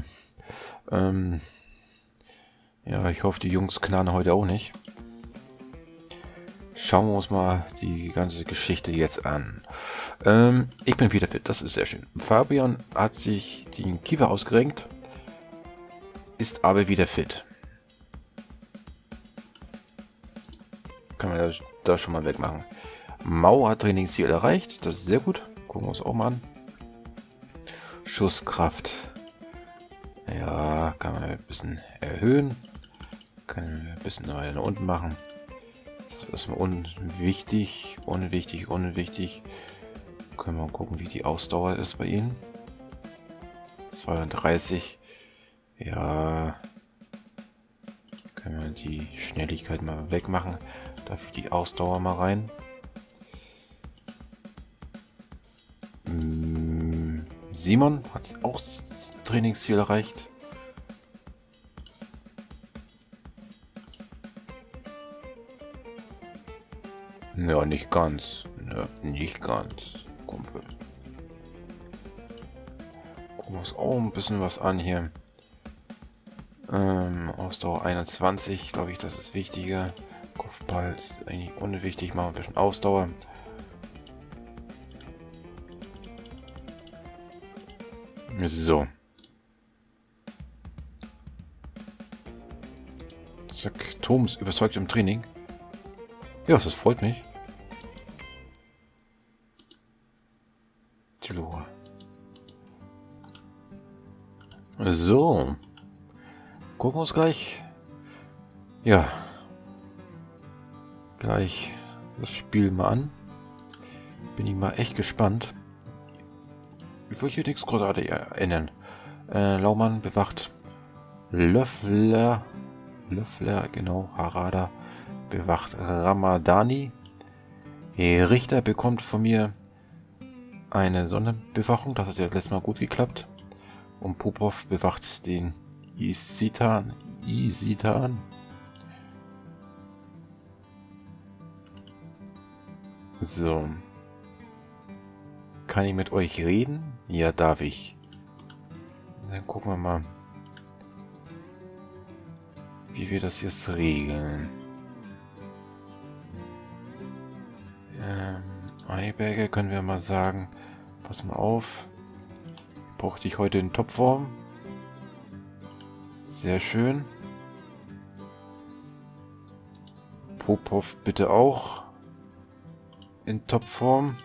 Ja, ich hoffe, die Jungs knarren heute auch nicht. Schauen wir uns mal die ganze Geschichte jetzt an. Ich bin wieder fit, das ist sehr schön. Fabian hat sich den Kiefer ausgerenkt, ist aber wieder fit. Kann man da schon mal wegmachen. Mau hat Trainingsziel erreicht, das ist sehr gut. Gucken wir uns auch mal an. Schusskraft. Ja, kann man ein bisschen erhöhen. Kann man ein bisschen weiter nach unten machen. Das ist unwichtig. Können wir mal gucken, wie die Ausdauer ist bei Ihnen. 32. Ja. Können wir die Schnelligkeit mal wegmachen. Dafür die Ausdauer mal rein. Simon hat auch das Trainingsziel erreicht. Ja, nicht ganz. Ja, nicht ganz, Kumpel. Gucken wir uns auch ein bisschen was an hier. Ausdauer 21, glaube ich, das ist wichtiger. Kopfball ist eigentlich unwichtig. Machen wir ein bisschen Ausdauer. So. Zack, Tom ist überzeugt im Training. Ja, das freut mich. So. Gucken wir uns gleich. Ja. Gleich das Spiel mal an. Bin ich mal echt gespannt. Ich will hier nichts großartig ändern. Laumann bewacht Löffler, genau, Harada bewacht Ramadani. Richter bekommt von mir eine Sonderbewachung, das hat ja letztes Mal gut geklappt. Und Popov bewacht den Isitan. So. Kann ich mit euch reden? Ja, darf ich. Dann gucken wir mal, wie wir das jetzt regeln. Eiberger können wir mal sagen, pass mal auf. Brauche dich heute in Topform. Sehr schön. Popov bitte auch in Topform.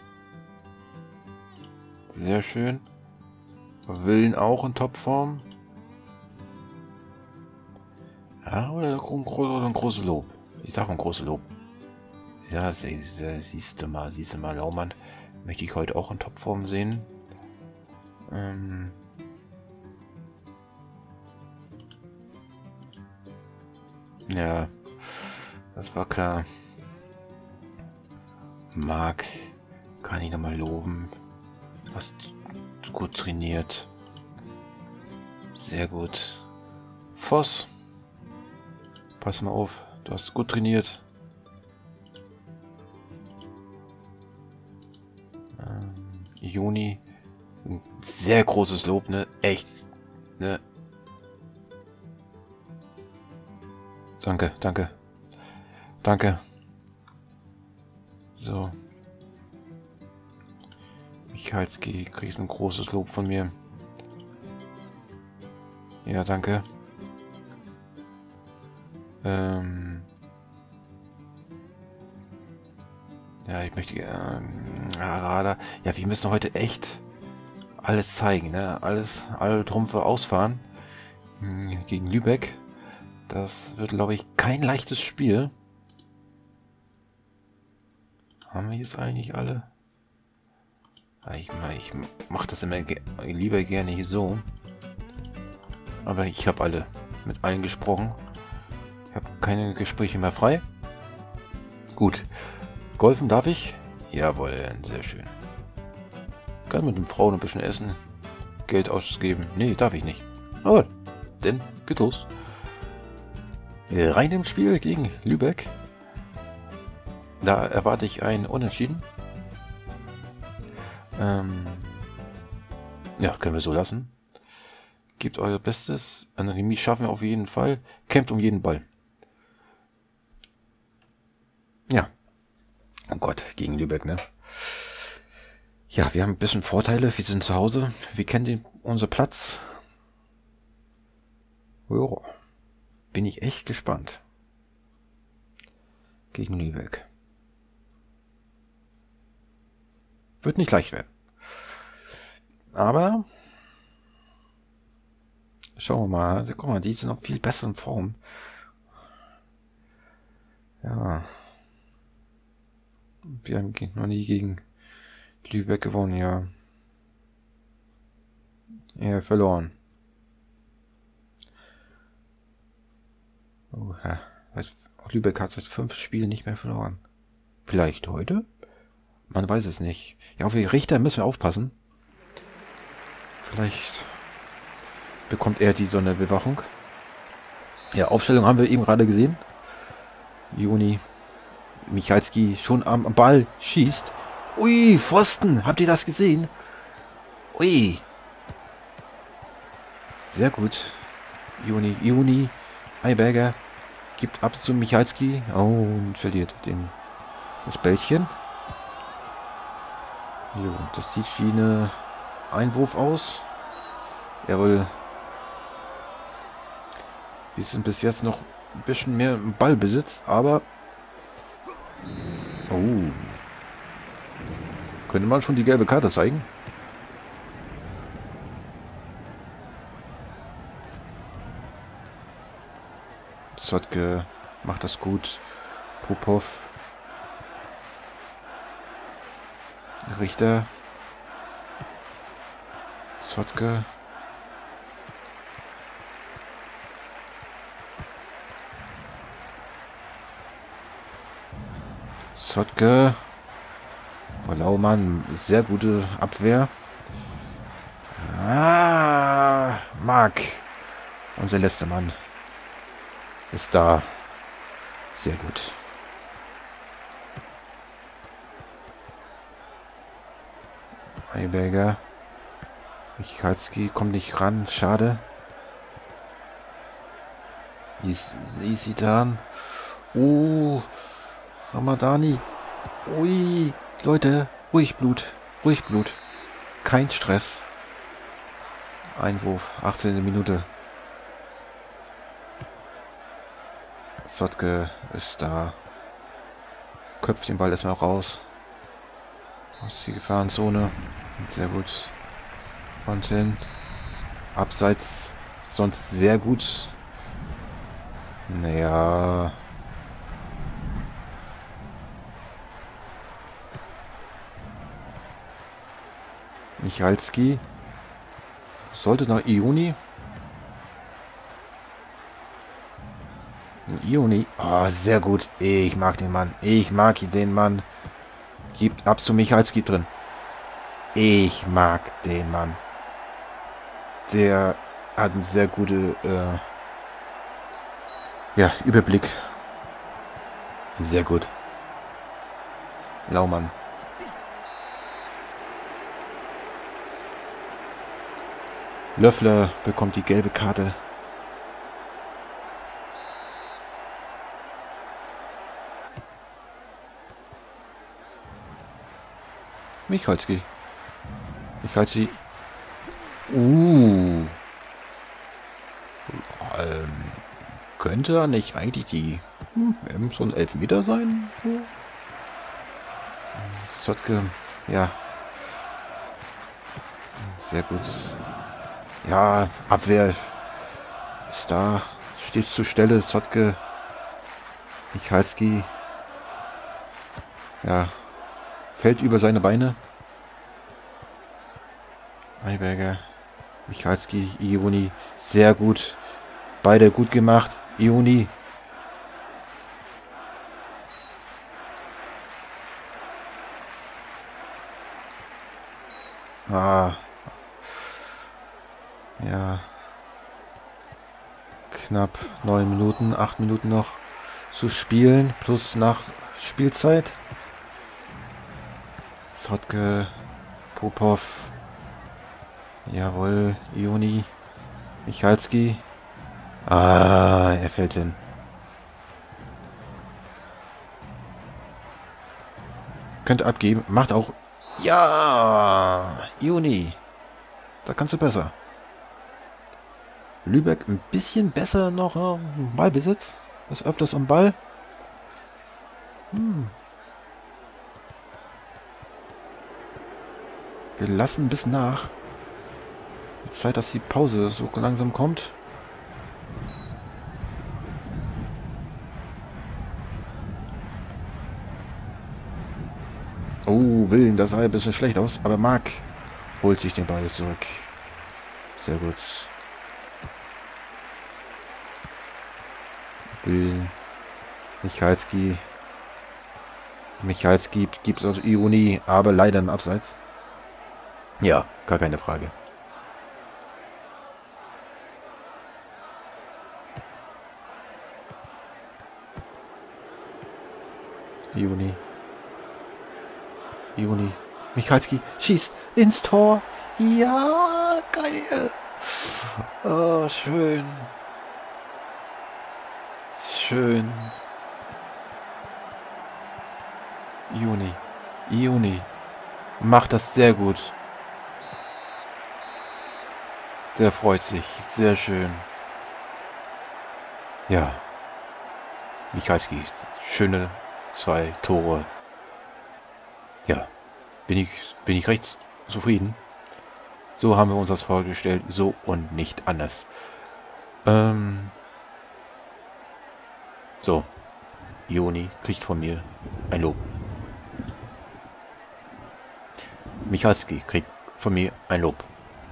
Sehr schön. Willen auch in Topform. Ja, oder ein großes Lob. Ich sage ein großes Lob. Ja, siehst du mal, Laumann. Möchte ich heute auch in Topform sehen. Ja, das war klar. Marc, kann ich nochmal loben. Du hast gut trainiert. Sehr gut. Voss, pass mal auf, du hast gut trainiert. Juni, ein sehr großes Lob, ne? Echt, ne? Danke, danke. Danke. So. Michalski, kriegst ein großes Lob von mir. Ja, danke. Ja, ich möchte... Radar. Ja, wir müssen heute echt alles zeigen, ne? Alle Trumpfe ausfahren. Gegen Lübeck. Das wird, glaube ich, kein leichtes Spiel. Haben wir jetzt eigentlich alle? Ich mache das immer lieber gerne hier so. Aber ich habe alle mit allen gesprochen. Ich habe keine Gespräche mehr frei. Gut. Golfen darf ich? Jawohl, sehr schön. Kann mit den Frauen ein bisschen essen. Geld ausgeben? Nee, darf ich nicht. Aber, denn, geht los. Rein im Spiel gegen Lübeck. Da erwarte ich ein Unentschieden. Ja, können wir so lassen. Gebt euer Bestes. Ein Remis schaffen wir auf jeden Fall. Kämpft um jeden Ball. Ja. Oh Gott, gegen Lübeck, ne? Ja, wir haben ein bisschen Vorteile. Wir sind zu Hause. Wir kennen unseren Platz. Jo. Bin ich echt gespannt. Gegen Lübeck. Wird nicht leicht werden. Aber schauen wir mal. Guck mal, die sind noch viel besser in Form. Ja. Wir haben noch nie gegen Lübeck gewonnen, ja. Ja, verloren. Oh, ja. Lübeck hat seit 5 Spielen nicht mehr verloren. Vielleicht heute? Man weiß es nicht. Ja, auf die Richter müssen wir aufpassen. Vielleicht bekommt er die Sonderbewachung. Ja, Aufstellung haben wir eben gerade gesehen. Juni. Michalski schon am Ball schießt. Ui, Pfosten. Habt ihr das gesehen? Ui. Sehr gut. Juni. Heiberger gibt ab zu Michalski. Oh, und verliert das Bällchen. Jo, das sieht wie eine Einwurf aus. Jawohl. Wir sind bis jetzt noch ein bisschen mehr im Ballbesitz, aber... Oh. Könnte man schon die gelbe Karte zeigen? Zotke macht das gut. Popov. Richter. Zotke. Zotke. Laumann, sehr gute Abwehr. Mark. Und der letzte Mann ist da. Sehr gut. Heiberger. Michalski kommt nicht ran. Schade. Isitan. Ramadani. Ui. Leute, ruhig Blut. Ruhig Blut. Kein Stress. Einwurf. 18. Minute. Zotke ist da. Köpft den Ball erstmal raus. Aus die Gefahrenzone. Sehr gut. Und hin. Abseits. Sonst sehr gut. Naja. Michalski. Sollte nach Ioni. Ioni. Ah, sehr gut. Ich mag den Mann. Ich mag den Mann. Gibt ab zu Michalski drin. Ich mag den Mann. Der hat einen sehr guten Überblick. Sehr gut. Laumann. Löffler bekommt die gelbe Karte. Michalski. Könnte er nicht eigentlich die so ein Elfmeter sein? Zotke, ja. Sehr gut. Ja, Abwehr ist da. Steht zur Stelle. Zotke. Michalski. Ja. Fällt über seine Beine. Heiberger. Michalski. Ioni. Sehr gut. Beide gut gemacht. Ioni. Ja. Knapp 9 Minuten, 8 Minuten noch zu spielen, plus nach Spielzeit. Zotke, Popov, jawohl, Ioni, Michalski. Er fällt hin. Könnte abgeben, macht auch. Ja, Ioni, da kannst du besser. Lübeck ein bisschen besser noch Ballbesitz. Ist öfters am Ball. Wir lassen ein bisschen nach. Zeit, dass die Pause so langsam kommt. Oh, Willen, das sah ein bisschen schlecht aus. Aber Mark holt sich den Ball zurück. Sehr gut. Will. Michalski. Michalski gibt es aus Ironie, aber leider im Abseits. Ja, gar keine Frage. Juni. Michalski schießt ins Tor. Ja, geil. Oh, schön. Schön. Juni. Macht das sehr gut. Der freut sich. Sehr schön. Ja. Michalski. Schöne 2 Tore. Ja. Bin ich recht zufrieden. So haben wir uns das vorgestellt. So und nicht anders. So. Juni kriegt von mir ein Lob. Michalski kriegt von mir ein Lob.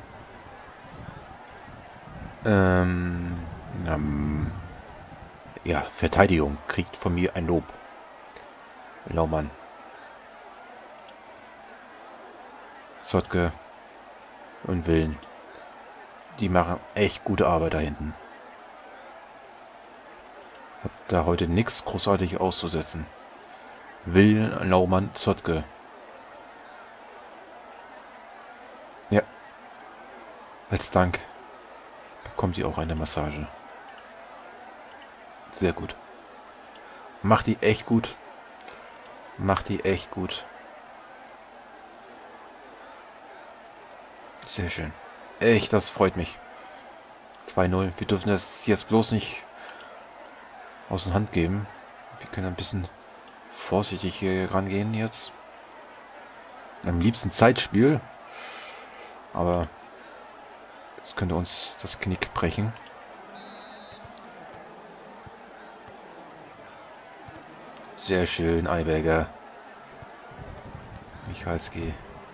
Ja, Verteidigung kriegt von mir ein Lob. Laumann. Zotke und Willen. Die machen echt gute Arbeit da hinten. Hab da heute nichts großartig auszusetzen. Willen, Laumann, Zotke. Ja. Als Dank bekommt sie auch eine Massage. Sehr gut. Macht die echt gut. Sehr schön. Echt, das freut mich. 2-0. Wir dürfen das jetzt bloß nicht aus der Hand geben. Wir können ein bisschen vorsichtig hier rangehen jetzt. Am liebsten Zeitspiel. Aber das könnte uns das Knick brechen. Sehr schön, Eiberger. Michalski.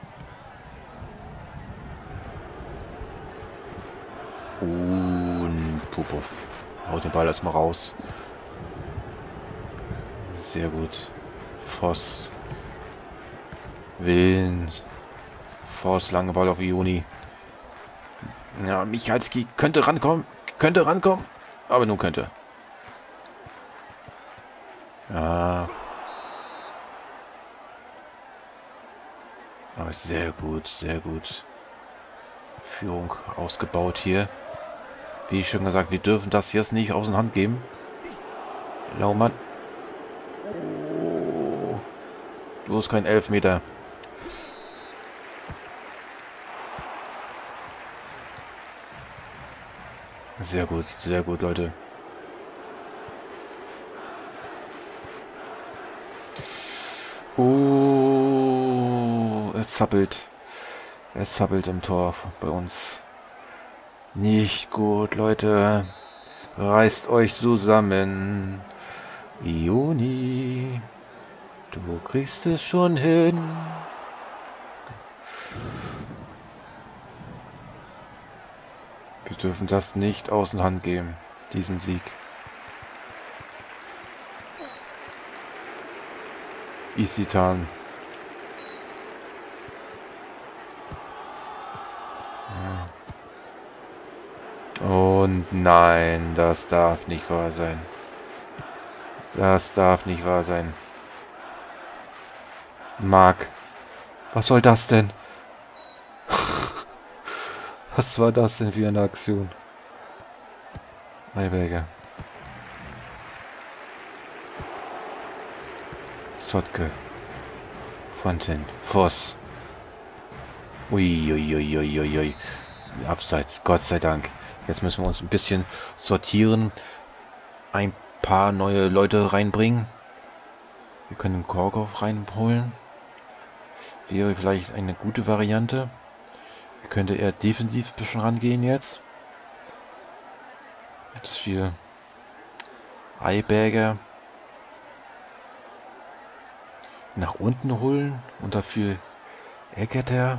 Und Popov haut den Ball erstmal raus. Sehr gut. Voss. Willen. Voss, lange Ball auf Juni. Ja, Michalski könnte rankommen. Aber nun könnte. Ja. Aber sehr gut. Führung ausgebaut hier. Wie schon gesagt, wir dürfen das jetzt nicht aus der Hand geben. Laumann. Oh. Bloß kein Elfmeter. Sehr gut, Leute. Oh, es zappelt. Es zappelt im Tor bei uns. Nicht gut, Leute. Reißt euch zusammen. Juni, du kriegst es schon hin. Wir dürfen das nicht aus der Hand geben, diesen Sieg. Isitan. Und nein, das darf nicht wahr sein. Marc, was soll das denn? Was war das denn für eine Aktion? Eiberger. Zotke. Fonten. Voss. Uiuiuiuiui. Abseits, Gott sei Dank. Jetzt müssen wir uns ein bisschen sortieren. Ein paar neue Leute reinbringen. Wir können den Korkov reinholen. Wäre vielleicht eine gute Variante. Könnte er defensiv ein bisschen rangehen jetzt. Dass wir Eiberger nach unten holen und dafür Ecketer.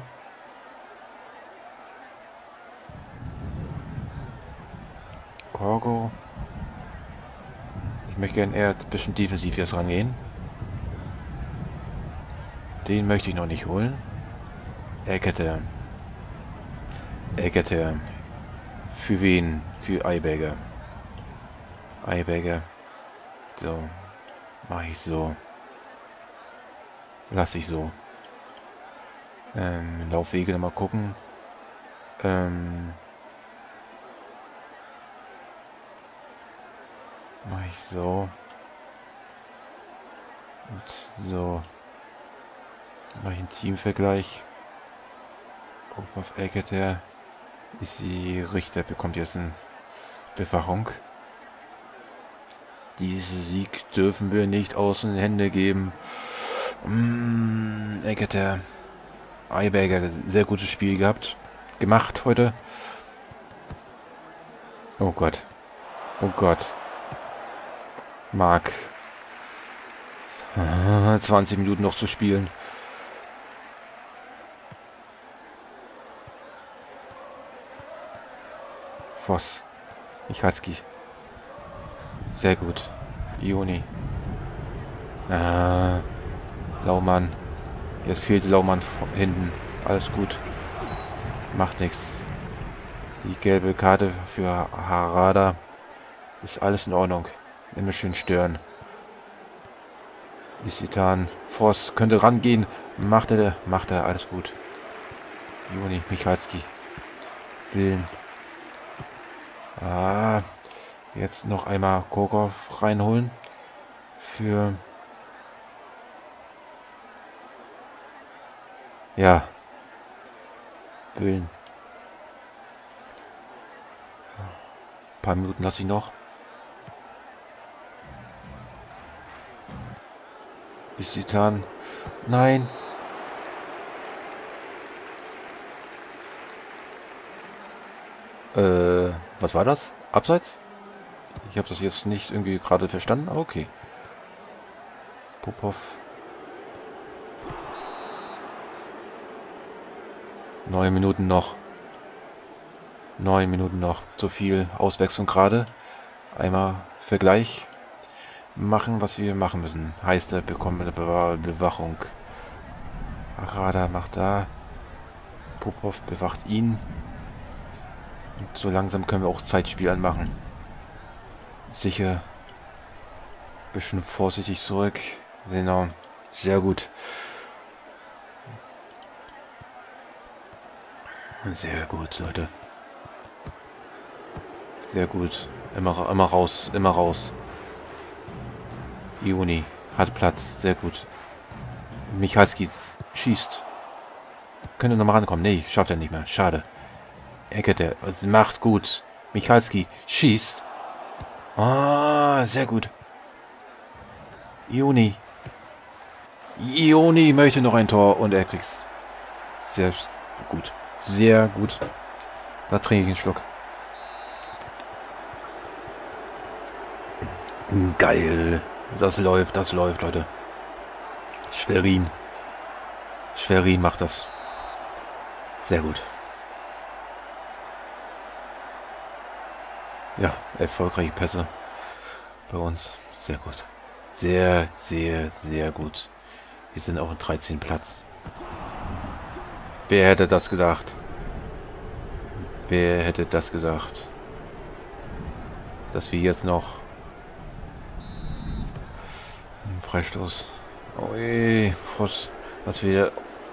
Korgo. Ich möchte gerne eher ein bisschen defensiv jetzt rangehen. Den möchte ich noch nicht holen. Eckerte. Eckerte. Für wen? Für Eiberger. Eiberger. So. Mache ich so. Lass ich so. Laufwege nochmal gucken. Mache ich so. Und so. Mache ich einen Teamvergleich. Guck auf Eckerte. Ist die Richter bekommt jetzt eine Bewachung. Diesen Sieg dürfen wir nicht aus den Händen geben. Eckerte. Eiberger, sehr gutes Spiel gemacht heute. Oh Gott. Oh Gott. Marc. 20 Minuten noch zu spielen. Voss. Michalski. Sehr gut. Ioni. Laumann. Jetzt fehlt Laumann hinten. Alles gut. Macht nichts. Die gelbe Karte für Harada. Ist alles in Ordnung. Immer schön stören. Isitan. Voss könnte rangehen. Macht er. Alles gut. Ioni. Michalski. Willen. Jetzt noch einmal Korkov reinholen. Für... Ja. Willen. Ein paar Minuten lasse ich noch. Isitan. Nein. Was war das? Abseits? Ich habe das jetzt nicht irgendwie gerade verstanden. Okay. Popov. 9 Minuten noch. 9 Minuten noch. Zu viel Auswechslung gerade. Einmal Vergleich machen, was wir machen müssen. Heißt, er bekommt eine Bewachung. Arada macht da. Popov bewacht ihn. Und so langsam können wir auch Zeitspiel anmachen. Sicher. Bisschen vorsichtig zurück. Genau. Sehr gut. Sehr gut, Leute. Sehr gut. Immer raus. Immer raus. Ioni hat Platz. Sehr gut. Michalski schießt. Könnte noch mal rankommen. Nee, schafft er nicht mehr. Schade. Eckerte. Macht gut. Michalski schießt. Sehr gut. Ioni. Ioni möchte noch ein Tor und er kriegt's. Sehr gut. Sehr gut. Da trinke ich einen Schluck. Geil. Das läuft, Leute. Schwerin. Schwerin macht das. Sehr gut. Ja, erfolgreiche Pässe bei uns. Sehr gut. Sehr, sehr, sehr gut. Wir sind auf dem 13. Platz. Wer hätte das gedacht? Wer hätte das gedacht? Dass wir jetzt noch einen Freistoß. Oh je, Voss. Dass wir...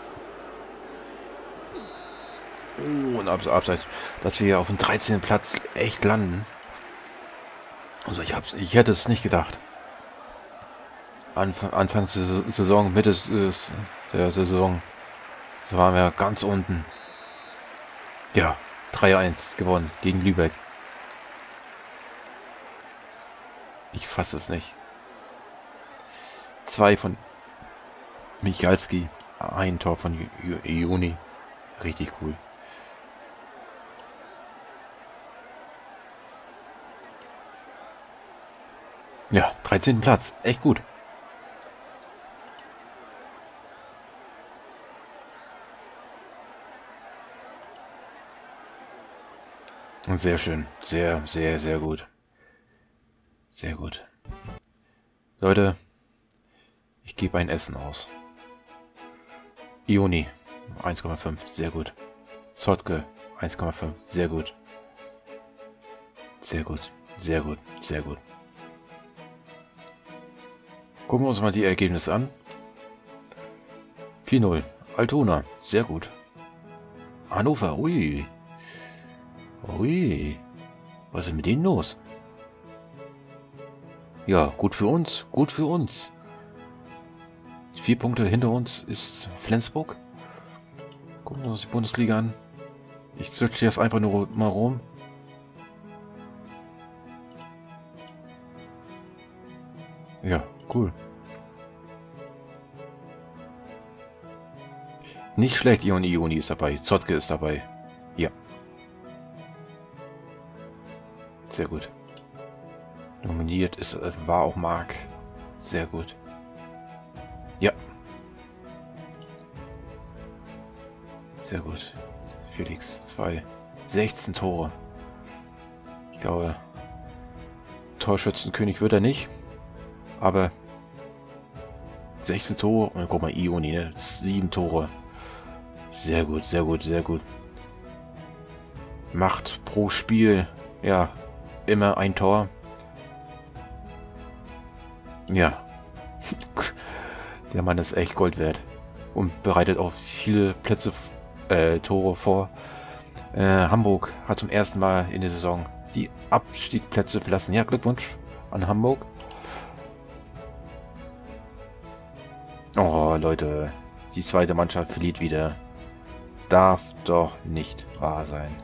und abseits. Dass wir auf dem 13. Platz echt landen. Also ich hätte es nicht gedacht. Anfangs der Saison, Mitte der Saison, da waren wir ganz unten. Ja, 3-1 gewonnen gegen Lübeck. Ich fasse es nicht. 2 von Michalski, ein Tor von Ioni. Richtig cool. Ja, 13. Platz. Echt gut. Sehr schön. Sehr, sehr, sehr gut. Sehr gut. Leute, ich gebe ein Essen aus. Ioni 1,5, sehr gut. Sotke 1,5, sehr gut. Sehr gut, sehr gut, sehr gut. Gucken wir uns mal die Ergebnisse an. 4-0. Altona, sehr gut. Hannover, ui. Ui. Was ist mit denen los? Ja, gut für uns, gut für uns. 4 Punkte hinter uns ist Flensburg. Gucken wir uns die Bundesliga an. Ich searche jetzt einfach nur mal rum. Ja, cool. Nicht schlecht, Ioni ist dabei. Zotke ist dabei. Ja. Sehr gut. Nominiert ist, war auch Marc. Sehr gut. Ja. Sehr gut. Felix 2. 16 Tore. Ich glaube, Torschützenkönig wird er nicht. Aber 16 Tore und guck mal, Ioni, ne? 7 Tore. Sehr gut, sehr gut, sehr gut. Macht pro Spiel, ja, immer ein Tor. Ja. Der Mann ist echt Gold wert. Und bereitet auch viele Tore vor. Hamburg hat zum ersten Mal in der Saison die Abstiegsplätze verlassen. Ja, Glückwunsch an Hamburg. Oh, Leute. Die zweite Mannschaft verliert wieder. Darf doch nicht wahr sein.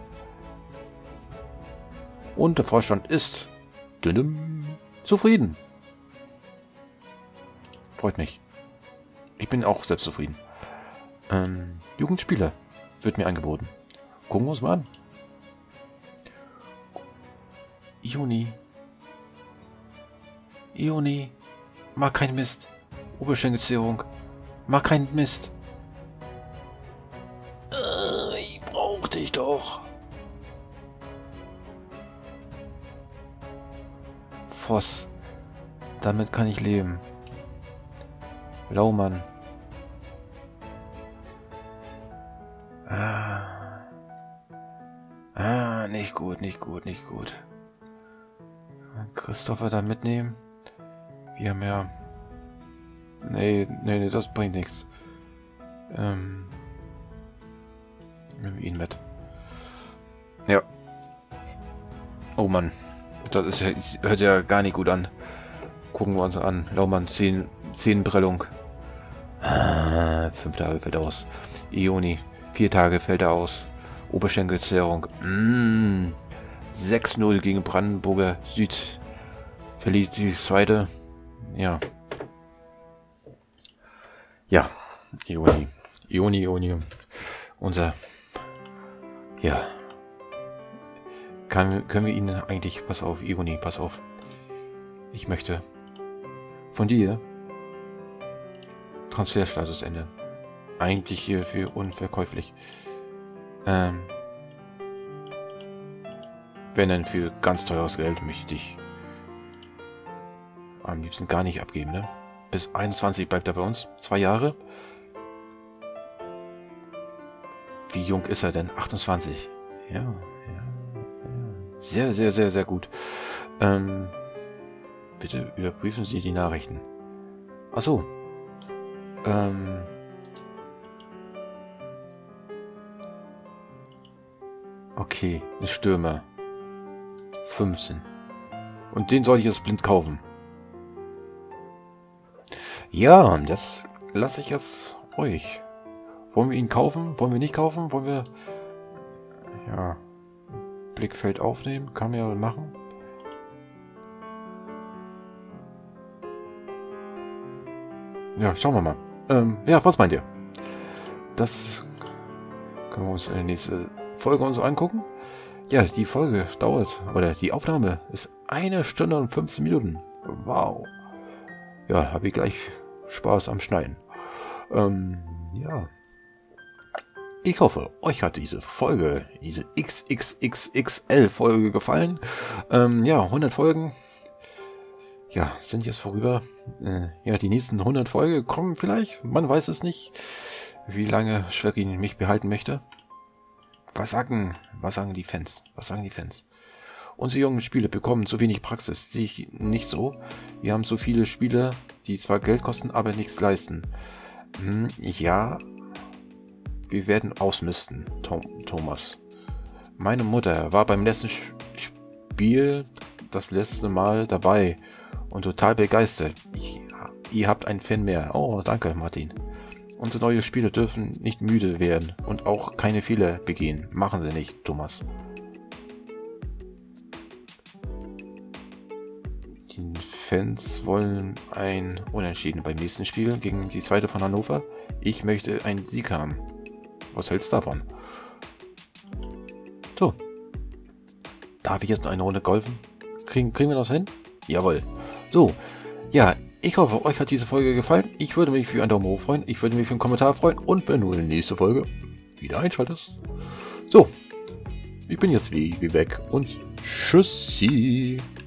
Und der Vorstand ist zufrieden. Freut mich. Ich bin auch selbst zufrieden. Jugendspieler wird mir angeboten. Gucken wir uns mal an. Ioni. Mach keinen Mist. Oberschenkelzerrung. Mach keinen Mist. Ich brauch dich doch. Voss. Damit kann ich leben. Laumann. Nicht gut, nicht gut, nicht gut. Christopher da mitnehmen. Wir haben ja... Nee, das bringt nichts. Nehmen wir ihn mit. Ja. Oh Mann. Das ist ja, hört ja gar nicht gut an. Gucken wir uns an. Laumann, 10 Prellung. 5 Tage fällt aus. Ioni, 4 Tage fällt er aus. Oberschenkelzerrung. 6-0 gegen Brandenburger Süd. Verliert die zweite. Ja. Ja. Ioni. Unser... Ja. Können wir ihn eigentlich... Pass auf, Ioni, pass auf. Ich möchte von dir Transferstatus ändern. Eigentlich hier für unverkäuflich. Wenn dann für ganz teures Geld möchte ich am liebsten gar nicht abgeben, ne? Bis 21 bleibt er bei uns. 2 Jahre. Wie jung ist er denn? 28. Ja. Sehr, sehr, sehr, sehr gut. Bitte überprüfen Sie die Nachrichten. Ach so. Okay, ein Stürmer. 15. Und den soll ich jetzt blind kaufen. Ja, das lasse ich jetzt euch. Wollen wir ihn kaufen? Wollen wir nicht kaufen? Wollen wir... Ja. Blickfeld aufnehmen? Kann man ja machen. Ja, schauen wir mal. Ja, was meint ihr? Das können wir uns in der nächsten Folge uns angucken. Ja, die Folge dauert, oder die Aufnahme ist 1 Stunde und 15 Minuten. Wow. Ja, habe ich gleich Spaß am Schneiden. Ja. Ich hoffe, euch hat diese Folge, diese XXXXL-Folge gefallen. Ja, 100 Folgen. Ja, sind jetzt vorüber. Ja, die nächsten 100 Folgen kommen vielleicht. Man weiß es nicht, wie lange Schwerin mich behalten möchte. Was sagen die Fans? Was sagen die Fans? Unsere jungen Spiele bekommen zu wenig Praxis. Sehe ich nicht so. Wir haben so viele Spiele, die zwar Geld kosten, aber nichts leisten. Ja, wir werden ausmisten, Thomas. Meine Mutter war beim letzten Spiel das letzte Mal dabei und total begeistert. Ihr habt einen Fan mehr. Oh, danke, Martin. Unsere neuen Spiele dürfen nicht müde werden und auch keine Fehler begehen. Machen sie nicht, Thomas. Die Fans wollen ein Unentschieden beim nächsten Spiel gegen die zweite von Hannover. Ich möchte einen Sieg haben. Was hältst du davon? So. Darf ich jetzt noch eine Runde golfen? Kriegen wir das hin? Jawohl. So. Ja, ich hoffe, euch hat diese Folge gefallen. Ich würde mich für einen Daumen hoch freuen. Ich würde mich für einen Kommentar freuen. Und wenn du in die nächste Folge wieder einschaltest. So. Ich bin jetzt wie weg. Und tschüssi.